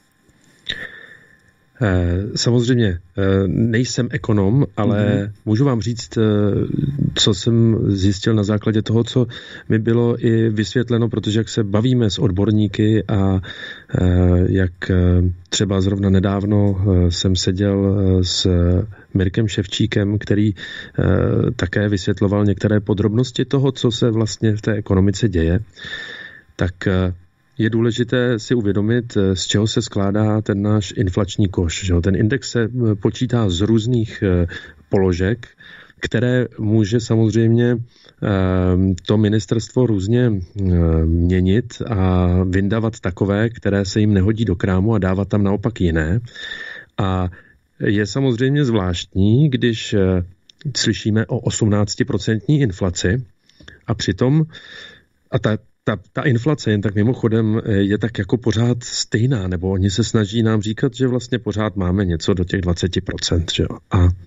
Samozřejmě nejsem ekonom, ale můžu vám říct, co jsem zjistil na základě toho, co mi bylo i vysvětleno, protože jak se bavíme s odborníky a jak třeba zrovna nedávno jsem seděl s Mirkem Ševčíkem, který také vysvětloval některé podrobnosti toho, co se vlastně v té ekonomice děje, tak je důležité si uvědomit, z čeho se skládá ten náš inflační koš. Že? Ten index se počítá z různých položek, které může samozřejmě to ministerstvo různě měnit a vyndavat takové, které se jim nehodí do krámu a dávat tam naopak jiné. A je samozřejmě zvláštní, když slyšíme o 18% inflaci a přitom ta inflace, jen tak mimochodem, je tak jako pořád stejná, nebo oni se snaží nám říkat, že vlastně pořád máme něco do těch 20%. Že jo?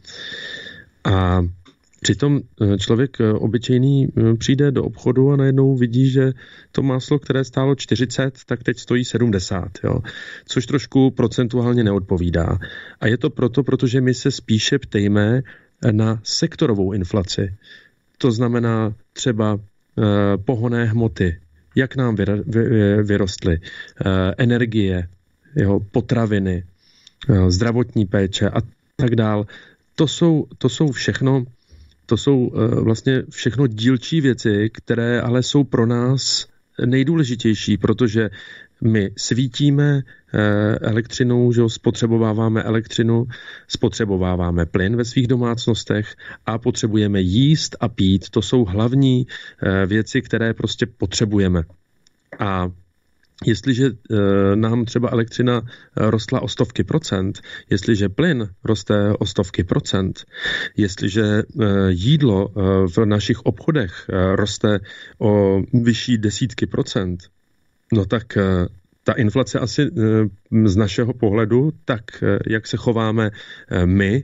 A přitom člověk obyčejný přijde do obchodu a najednou vidí, že to máslo, které stálo 40, tak teď stojí 70, jo? Což trošku procentuálně neodpovídá. A je to protože my se spíše ptejme na sektorovou inflaci. To znamená třeba pohonné hmoty, jak nám vyrostly, energie, potraviny, zdravotní péče a tak dál. To jsou všechno vlastně všechno dílčí věci, které ale jsou pro nás nejdůležitější, protože my svítíme elektřinou, že spotřebováváme elektřinu, spotřebováváme plyn ve svých domácnostech a potřebujeme jíst a pít. To jsou hlavní věci, které prostě potřebujeme. A jestliže nám třeba elektřina rostla o stovky procent, jestliže plyn roste o stovky procent, jestliže jídlo v našich obchodech roste o vyšší desítky procent, no tak ta inflace asi z našeho pohledu, tak jak se chováme my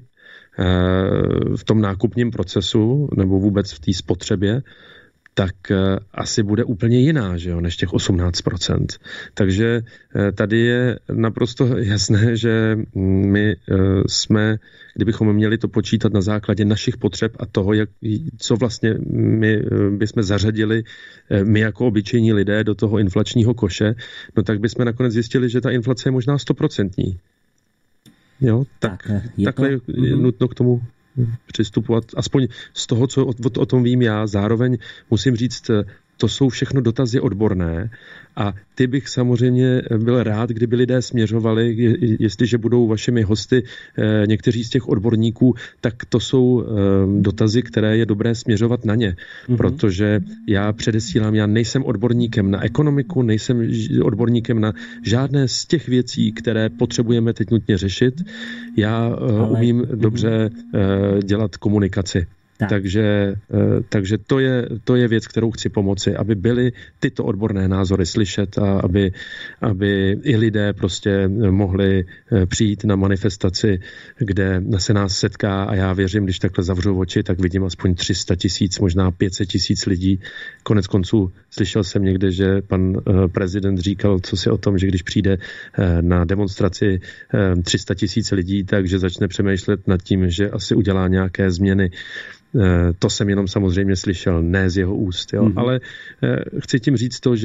v tom nákupním procesu nebo vůbec v té spotřebě, tak asi bude úplně jiná, že jo, než těch 18%. Takže tady je naprosto jasné, že my jsme, kdybychom měli to počítat na základě našich potřeb a toho, co vlastně my bychom zařadili my jako obyčejní lidé do toho inflačního koše, no tak bychom nakonec zjistili, že ta inflace je možná 100%. Jo, takhle je nutno k tomu přistupovat, aspoň z toho, co o tom vím já. Zároveň musím říct, to jsou všechno dotazy odborné a ty bych samozřejmě byl rád, kdyby lidé směřovali, jestliže budou vašimi hosty někteří z těch odborníků, tak to jsou dotazy, které je dobré směřovat na ně, protože já předesílám, já nejsem odborníkem na ekonomiku, nejsem odborníkem na žádné z těch věcí, které potřebujeme teď nutně řešit. Já umím dobře dělat komunikaci. Tak. Takže to je věc, kterou chci pomoci, aby byly tyto odborné názory slyšet a aby i lidé prostě mohli přijít na manifestaci, kde se nás setká a já věřím, když takhle zavřu oči, tak vidím aspoň 300 000, možná 500 000 lidí. Konec konců slyšel jsem někde, že pan prezident říkal, co si o tom, že když přijde na demonstraci 300 000 lidí, takže začne přemýšlet nad tím, že asi udělá nějaké změny. To jsem jenom samozřejmě slyšel, ne z jeho úst. Jo? Ale chci tím říct to,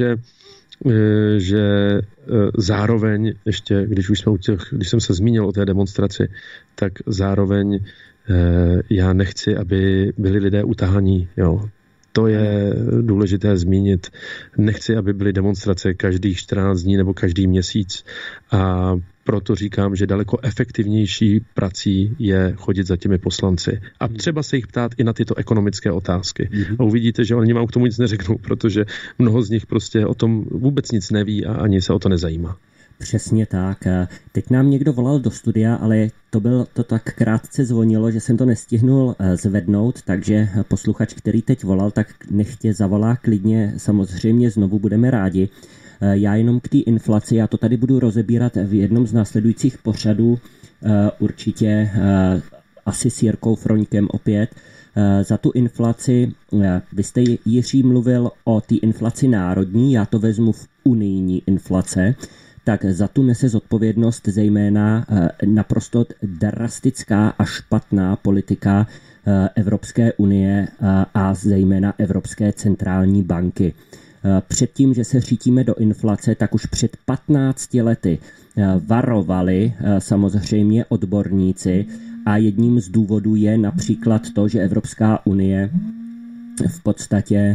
že zároveň, ještě když jsem se zmínil o té demonstraci, tak zároveň já nechci, aby byli lidé utahaní. Jo? To je důležité zmínit. Nechci, aby byly demonstrace každých 14 dní nebo každý měsíc. A proto říkám, že daleko efektivnější prací je chodit za těmi poslanci. A třeba se jich ptát i na tyto ekonomické otázky. A uvidíte, že oni vám k tomu nic neřeknou, protože mnoho z nich prostě o tom vůbec nic neví a ani se o to nezajímá. Přesně tak. Teď nám někdo volal do studia, ale to tak krátce zvonilo, že jsem to nestihnul zvednout, takže posluchač, který teď volal, tak nechtě zavolá klidně, samozřejmě znovu budeme rádi. Já jenom k té inflaci, já to tady budu rozebírat v jednom z následujících pořadů, určitě asi s Jirkou Froňkem opět, Za tu inflaci, vy jste, Jiří, mluvil o té inflaci národní, já to vezmu v unijní inflace, tak za tu nese zodpovědnost zejména naprosto drastická a špatná politika Evropské unie a zejména Evropské centrální banky. Předtím, že se řítíme do inflace, tak už před 15 lety varovali samozřejmě odborníci a jedním z důvodů je například to, že Evropská unie v podstatě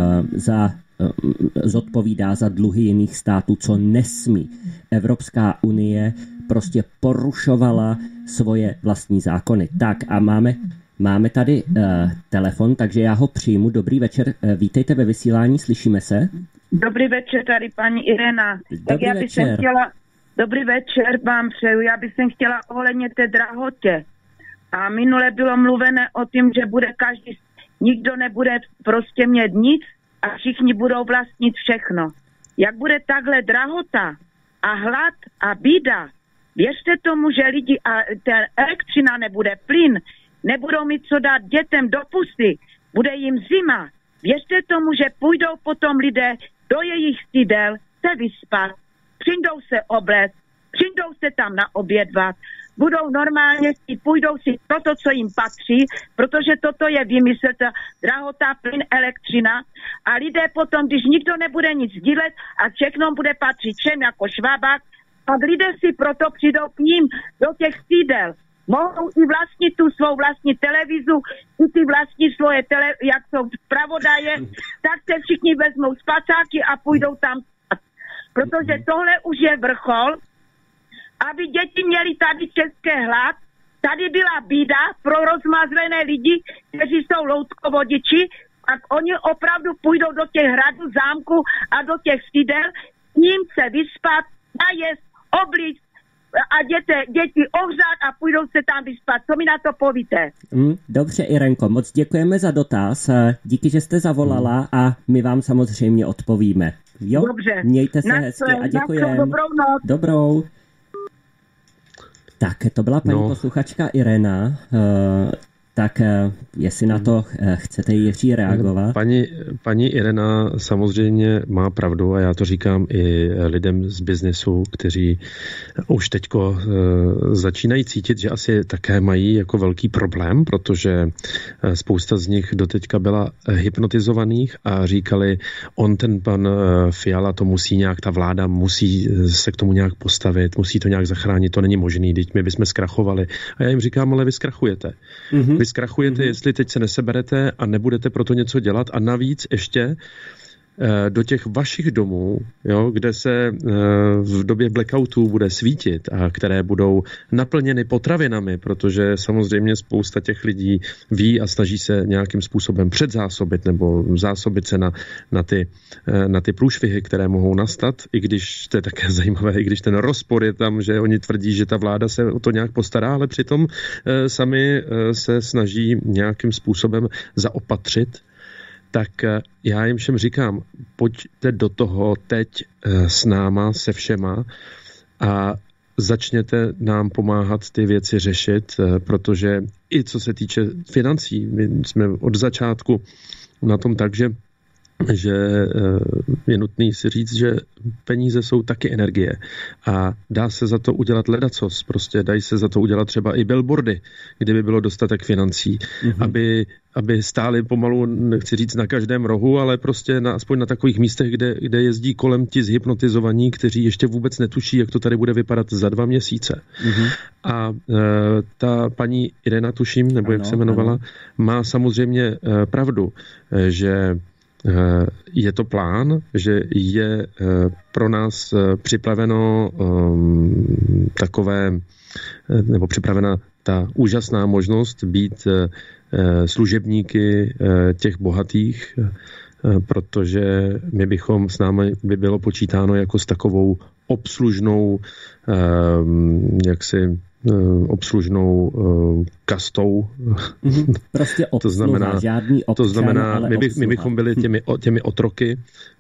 zodpovídá za dluhy jiných států, co nesmí. Evropská unie prostě porušovala svoje vlastní zákony. Tak a máme tady telefon, takže já ho přijmu. Dobrý večer, vítejte ve vysílání, slyšíme se? Dobrý večer, tady paní Irena. Dobrý večer vám přeju. Já bych chtěla ohledně té drahotě. A minule bylo mluvené o tom, že bude nikdo nebude prostě mít nic a všichni budou vlastnit všechno. Jak bude takhle drahota a hlad a bída, věřte tomu, že lidi a ta elektřina nebude, plyn, nebudou mít co dát dětem do pusy, bude jim zima. Věřte tomu, že půjdou potom lidé do jejich sídel se vyspat, přijdou se obléct, přijdou se tam naobědvat, budou normálně půjdou si toto, co jim patří, protože toto je vymysl, ta drahota, plyn, elektřina a lidé potom, když nikdo nebude nic dílet a všechno bude patřit všem jako švabák, pak lidé si proto přijdou k ním do těch sídel. Mohou i vlastnit tu svou vlastní televizu, i ty vlastní svoje, jak jsou zpravodaje, tak se všichni vezmou spacáky a půjdou tam. Protože tohle už je vrchol, aby děti měly tady české hlad, tady byla bída pro rozmazlené lidi, kteří jsou loutkovodiči, tak oni opravdu půjdou do těch hradů, zámku a do těch sídel, s ním se vyspat, najest, oblíct a děti ohřát a půjdou se tam vyspat. Co mi na to povíte? Dobře, Irenko, moc děkujeme za dotaz. Díky, že jste zavolala a my vám samozřejmě odpovíme. Jo? Dobře. Mějte se hezky a děkujeme. Dobrou noc. Dobrou. Tak, to byla paní posluchačka Irena. Tak jestli na to chcete, Jiří, reagovat? Paní Irena samozřejmě má pravdu a já to říkám i lidem z biznesu, kteří už teďko začínají cítit, že asi také mají jako velký problém, protože spousta z nich doteďka byla hypnotizovaných a říkali, ten pan Fiala to musí nějak, ta vláda musí se k tomu nějak postavit, musí to nějak zachránit, to není možný, teď my bychom zkrachovali. A já jim říkám, ale vy zkrachujete. Vy zkrachujete, jestli teď se neseberete a nebudete pro to něco dělat a navíc ještě do těch vašich domů, jo, kde se v době blackoutů bude svítit a které budou naplněny potravinami, protože samozřejmě spousta těch lidí ví a snaží se nějakým způsobem předzásobit nebo zásobit se na ty průšvihy, které mohou nastat, i když to je také zajímavé, i když ten rozpor je tam, že oni tvrdí, že ta vláda se o to nějak postará, ale přitom sami se snaží nějakým způsobem zaopatřit. Tak já jim všem říkám, pojďte do toho teď s náma, se všema a začněte nám pomáhat ty věci řešit, protože i co se týče financí, my jsme od začátku na tom tak, že je nutný si říct, že peníze jsou taky energie a dá se za to udělat ledacos, prostě dají se za to udělat třeba i billboardy, kdyby bylo dostatek financí, aby stáli pomalu, nechci říct na každém rohu, ale prostě aspoň na takových místech, kde jezdí kolem ti zhypnotizovaní, kteří ještě vůbec netuší, jak to tady bude vypadat za 2 měsíce. A ta paní Irena, tuším, nebo jak se jmenovala, má samozřejmě pravdu, že je to plán, že je pro nás připraveno nebo připravena ta úžasná možnost být služebníky těch bohatých, protože my bychom s námi by bylo počítáno jako s takovou obslužnou obslužnou kastou. Prostě obsluha, žádný občan, to znamená, ale my bychom byli těmi otroky,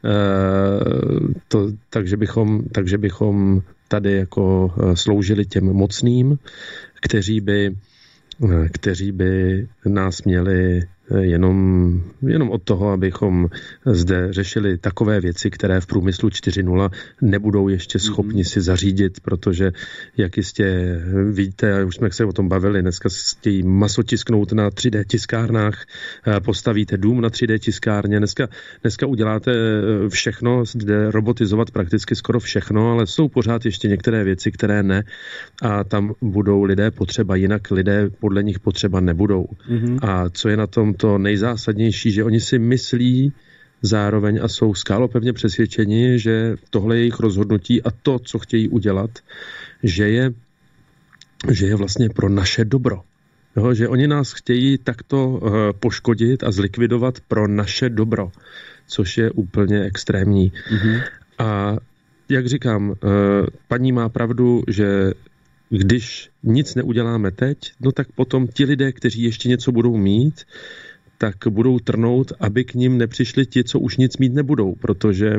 takže bychom tady jako sloužili těm mocným, kteří by kteří by nás měli jenom od toho, abychom zde řešili takové věci, které v průmyslu 4.0 nebudou ještě schopni si zařídit, protože, jak jistě víte, už jsme se o tom bavili, dneska chtějí maso tisknout na 3D tiskárnách, postavíte dům na 3D tiskárně, dneska uděláte všechno, jde robotizovat prakticky skoro všechno, ale jsou pořád ještě některé věci, které ne, a tam budou lidé potřeba, jinak lidé podle nich potřeba nebudou. A co je na tom to nejzásadnější, že oni si myslí zároveň a jsou skálopevně přesvědčeni, že tohle je jejich rozhodnutí a to, co chtějí udělat, že je vlastně pro naše dobro. Jo, že oni nás chtějí takto poškodit a zlikvidovat pro naše dobro, což je úplně extrémní. A jak říkám, paní má pravdu, že když nic neuděláme teď, no tak potom ti lidé, kteří ještě něco budou mít, tak budou trnout, aby k ním nepřišli ti, co už nic mít nebudou, protože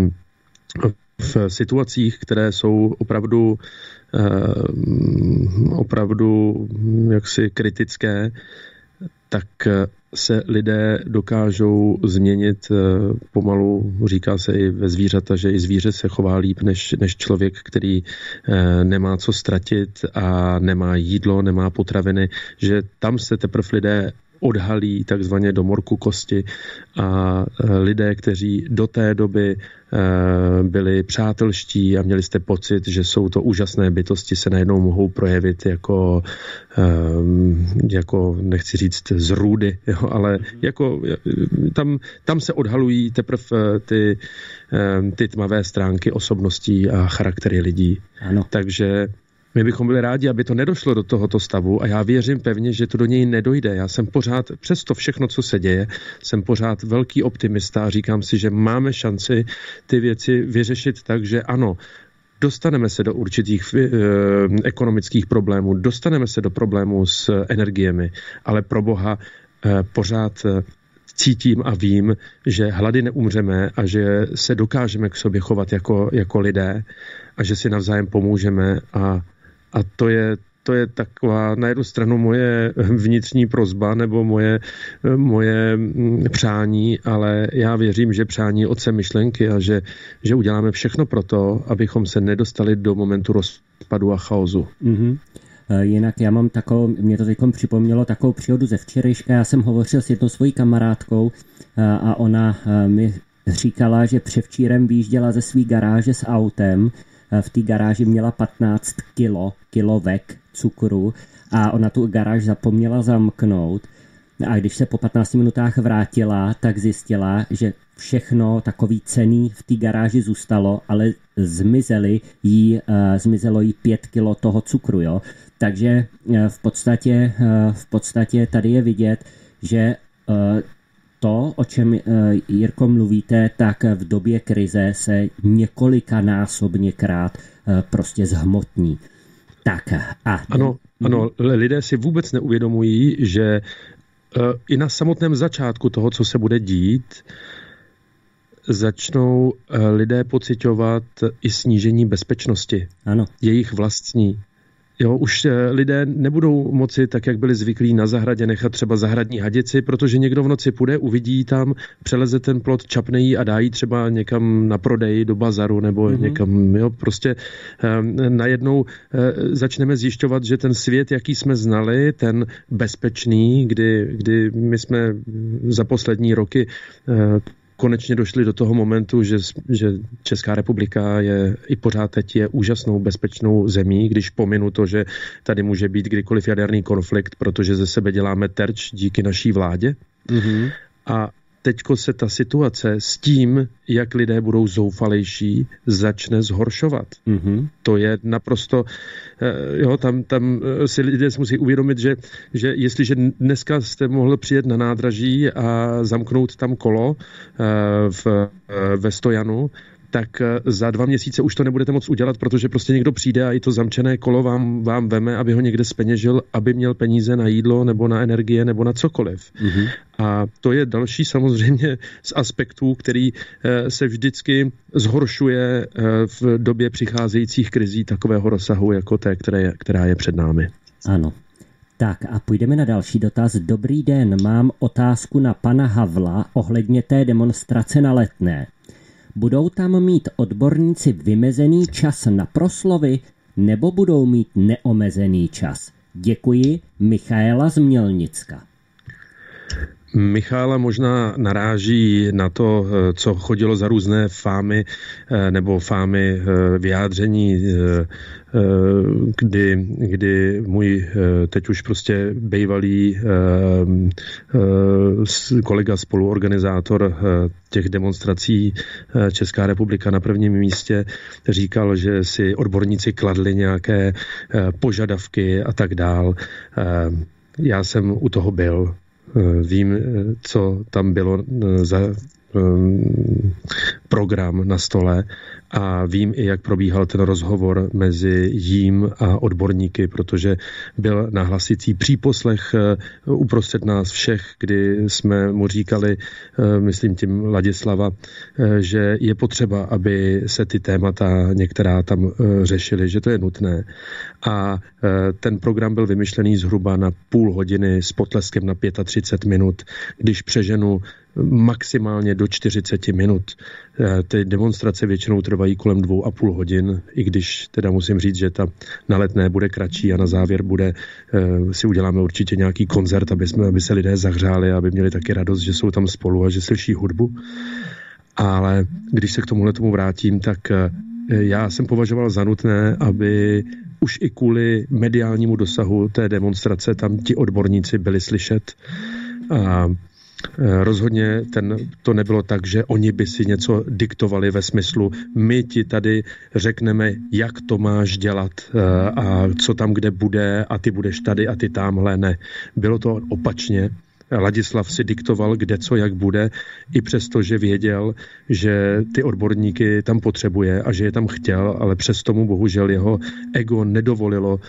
v situacích, které jsou opravdu jaksi kritické, tak se lidé dokážou změnit pomalu, říká se i ve zvířata, že i zvíře se chová líp než člověk, který nemá co ztratit a nemá jídlo, nemá potraviny, že tam se teprve lidé odhalí takzvaně do morku kosti a lidé, kteří do té doby byli přátelští a měli jste pocit, že jsou to úžasné bytosti, se najednou mohou projevit jako nechci říct zrůdy, jo, ale jako tam se odhalují teprve ty tmavé stránky osobností a charaktery lidí. Ano. Takže my bychom byli rádi, aby to nedošlo do tohoto stavu a já věřím pevně, že to do něj nedojde. Já jsem pořád, přes to všechno, co se děje, jsem pořád velký optimista a říkám si, že máme šanci ty věci vyřešit tak, že ano, dostaneme se do určitých ekonomických problémů, dostaneme se do problémů s energiemi, ale pro Boha pořád cítím a vím, že hlady neumřeme a že se dokážeme k sobě chovat jako lidé a že si navzájem pomůžeme a to je taková na jednu stranu moje vnitřní prosba nebo moje přání, ale já věřím, že přání otce myšlenky a že uděláme všechno pro to, abychom se nedostali do momentu rozpadu a chaosu. Jinak já mám mě to teď připomnělo takovou příhodu ze včerejška. Já jsem hovořil s jednou svojí kamarádkou a ona mi říkala, že převčírem vyjížděla ze své garáže s autem. V té garáži měla 15 kilovek cukru a ona tu garáž zapomněla zamknout. A když se po 15 minutách vrátila, tak zjistila, že všechno takový cenný v té garáži zůstalo, ale zmizelo jí 5 kilo toho cukru. Jo? Takže v podstatě tady je vidět, že to, o čem, Jirko, mluvíte, tak v době krize se několikanásobněkrát prostě zhmotní. Tak a... Ano, lidé si vůbec neuvědomují, že i na samotném začátku toho, co se bude dít, začnou lidé pociťovat i snížení bezpečnosti. Ano. Jejich vlastní. Jo, už lidé nebudou moci, tak jak byli zvyklí na zahradě, nechat třeba zahradní hadici, protože někdo v noci půjde, uvidí tam, přeleze ten plot, čapne jí a dá jí třeba někam na prodej do bazaru nebo někam, jo, prostě najednou začneme zjišťovat, že ten svět, jaký jsme znali, ten bezpečný, kdy my jsme za poslední roky konečně došli do toho momentu, že Česká republika je i pořád teď je úžasnou bezpečnou zemí, když pominu to, že tady může být kdykoliv jaderný konflikt, protože ze sebe děláme terč díky naší vládě. A teďko se ta situace s tím, jak lidé budou zoufalejší, začne zhoršovat. To je naprosto, jo, tam si lidé musí uvědomit, že jestliže dneska jste mohl přijet na nádraží a zamknout tam kolo ve stojanu, tak za 2 měsíce už to nebudete moc udělat, protože prostě někdo přijde a i to zamčené kolo vám veme, aby ho někde zpeněžil, aby měl peníze na jídlo nebo na energie nebo na cokoliv. A to je další samozřejmě z aspektů, který se vždycky zhoršuje v době přicházejících krizí takového rozsahu jako té, která je před námi. Ano. Tak a půjdeme na další dotaz. Dobrý den, mám otázku na pana Havla ohledně té demonstrace na Letné. Budou tam mít odborníci vymezený čas na proslovy, nebo budou mít neomezený čas? Děkuji, Michaela z Mělnicka. Michála možná naráží na to, co chodilo za různé fámy nebo fámy vyjádření, kdy můj teď už prostě bývalý kolega spoluorganizátor těch demonstrací Česká republika na prvním místě říkal, že si odborníci kladli nějaké požadavky a tak dál. Já jsem u toho byl. Vím, co tam bylo za program na stole a vím i, jak probíhal ten rozhovor mezi jím a odborníky, protože byl na hlasicí příposlech uprostřed nás všech, kdy jsme mu říkali, myslím tím Ladislava, že je potřeba, aby se ty témata některá tam řešily, že to je nutné. A ten program byl vymyšlený zhruba na půl hodiny s potleskem na 35 minut, když přeženu maximálně do 40 minut. Ty demonstrace většinou trvají kolem 2,5 hodin, i když teda musím říct, že ta na Letné bude kratší a na závěr si uděláme určitě nějaký koncert, aby se lidé zahřáli a aby měli taky radost, že jsou tam spolu a že slyší hudbu. Ale když se k tomu vrátím, tak já jsem považoval za nutné, aby už i kvůli mediálnímu dosahu té demonstrace tam ti odborníci byli slyšet. A rozhodně to nebylo tak, že oni by si něco diktovali ve smyslu, my ti tady řekneme, jak to máš dělat a co tam kde bude a ty budeš tady a ty tamhle, ne. Bylo to opačně. Ladislav si diktoval, kde co jak bude, i přesto, že věděl, že ty odborníky tam potřebuje a že je tam chtěl, ale přesto mu bohužel jeho ego nedovolilo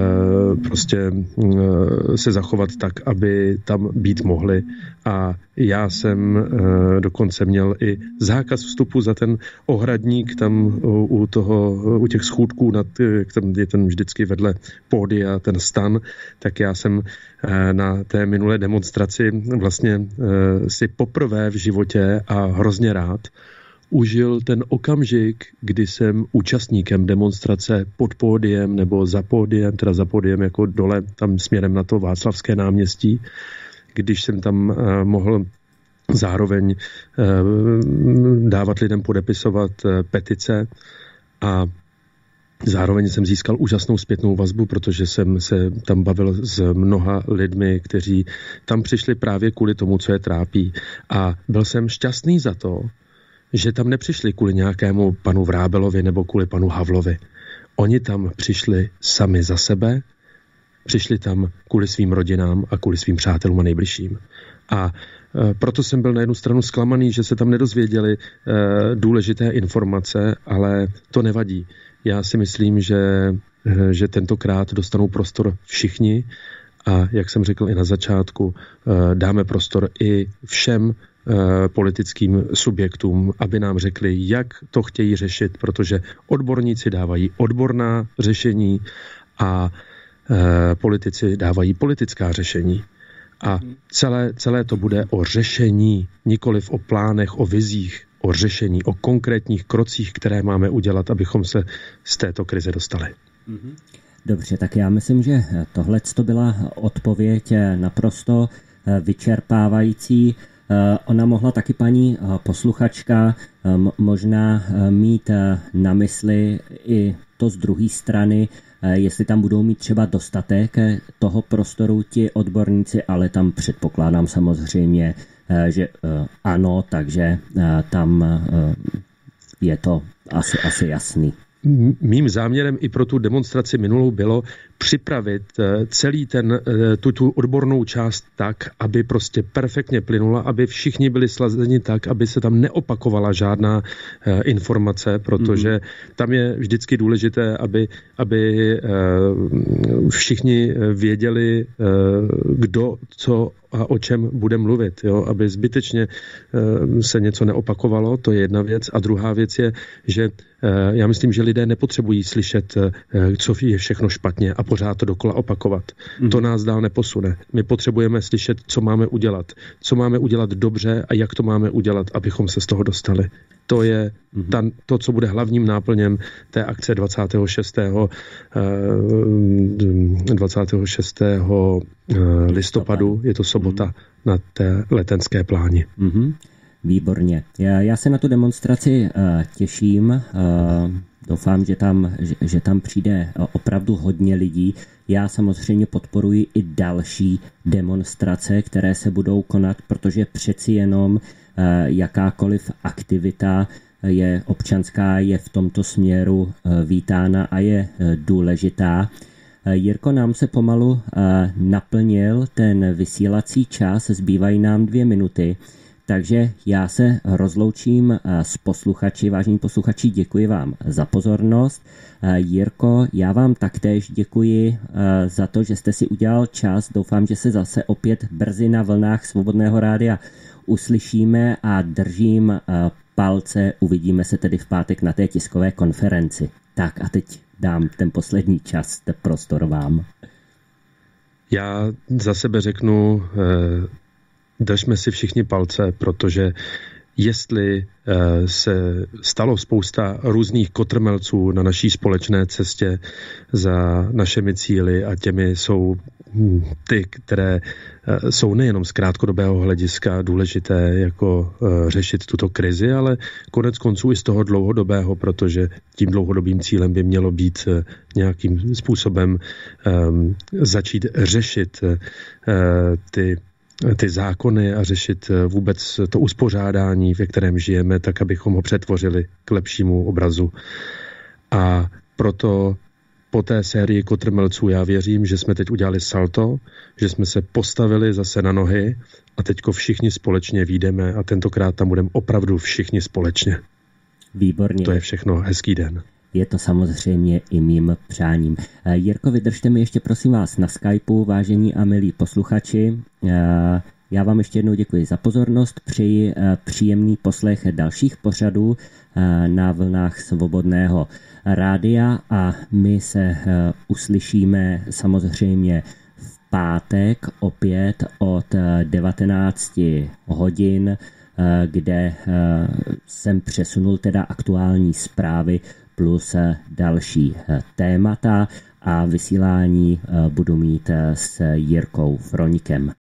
se zachovat tak, aby tam být mohli. A já jsem dokonce měl i zákaz vstupu za ten ohradník tam u těch schůdků, tam je ten vždycky vedle pódia ten stan, tak já jsem na té minulé demonstraci vlastně si poprvé v životě a hrozně rád užil ten okamžik, kdy jsem účastníkem demonstrace pod pódiem nebo za pódiem jako dole tam směrem na to Václavské náměstí, když jsem tam mohl zároveň dávat lidem podepisovat petice a zároveň jsem získal úžasnou zpětnou vazbu, protože jsem se tam bavil s mnoha lidmi, kteří tam přišli právě kvůli tomu, co je trápí. A byl jsem šťastný za to, že tam nepřišli kvůli nějakému panu Vrábelovi nebo kvůli panu Havlovi. Oni tam přišli sami za sebe, přišli tam kvůli svým rodinám a kvůli svým přátelům a nejbližším. A proto jsem byl na jednu stranu zklamaný, že se tam nedozvěděli důležité informace, ale to nevadí. Já si myslím, že tentokrát dostanou prostor všichni a jak jsem řekl i na začátku, dáme prostor i všem politickým subjektům, aby nám řekli, jak to chtějí řešit, protože odborníci dávají odborná řešení a politici dávají politická řešení. A celé to bude o řešení, nikoliv o plánech, o vizích, o řešení, o konkrétních krocích, které máme udělat, abychom se z této krize dostali. Dobře, tak já myslím, že tohleto byla odpověď naprosto vyčerpávající. Ona mohla taky paní posluchačka možná mít na mysli i to z druhé strany, jestli tam budou mít třeba dostatek toho prostoru ti odborníci, ale tam předpokládám samozřejmě, že ano, takže tam je to asi jasný. Mým záměrem i pro tu demonstraci minulou bylo připravit celý tu odbornou část tak, aby prostě perfektně plynula, aby všichni byli slazeni tak, aby se tam neopakovala žádná informace, protože tam je vždycky důležité, aby všichni věděli, kdo co a o čem budeme mluvit, jo? Aby zbytečně se něco neopakovalo, to je jedna věc. A druhá věc je, že já myslím, že lidé nepotřebují slyšet, co je všechno špatně a pořád to dokola opakovat. To nás dál neposune. My potřebujeme slyšet, co máme udělat dobře a jak to máme udělat, abychom se z toho dostali. To je to, co bude hlavním náplněm té akce 26. listopadu, je to sobota na té Letenské pláni. Výborně. Já se na tu demonstraci těším. Doufám, že tam přijde opravdu hodně lidí. Já samozřejmě podporuji i další demonstrace, které se budou konat, protože přeci jenom jakákoliv aktivita je občanská, je v tomto směru vítána a je důležitá. Jirko, nám se pomalu naplnil ten vysílací čas, zbývají nám 2 minuty. Takže já se rozloučím s posluchači. Vážení posluchači, děkuji vám za pozornost. Jirko, já vám taktéž děkuji za to, že jste si udělal čas. Doufám, že se zase opět brzy na vlnách Svobodného rádia uslyšíme a držím palce. Uvidíme se tedy v pátek na té tiskové konferenci. Tak a teď dám ten poslední čas, prostor vám. Já za sebe řeknu, držme si všichni palce, protože jestli se stalo spousta různých kotrmelců na naší společné cestě za našimi cíli a těmi jsou ty, které jsou nejenom z krátkodobého hlediska důležité jako řešit tuto krizi, ale konec konců i z toho dlouhodobého, protože tím dlouhodobým cílem by mělo být nějakým způsobem začít řešit ty zákony a řešit vůbec to uspořádání, ve kterém žijeme, tak abychom ho přetvořili k lepšímu obrazu. A proto po té sérii kotrmelců já věřím, že jsme teď udělali salto, že jsme se postavili zase na nohy a teďko všichni společně vyjdeme a tentokrát tam budeme opravdu všichni společně. Výborně. To je všechno. Hezký den. Je to samozřejmě i mým přáním. Jirko, vydržte mi ještě prosím vás na Skypeu, vážení a milí posluchači. Já vám ještě jednou děkuji za pozornost, přeji příjemný poslech dalších pořadů na vlnách Svobodného rádia a my se uslyšíme samozřejmě v pátek opět od 19 hodin, kde jsem přesunul teda aktuální zprávy plus další témata a vysílání budu mít s Jirkou Froňkem.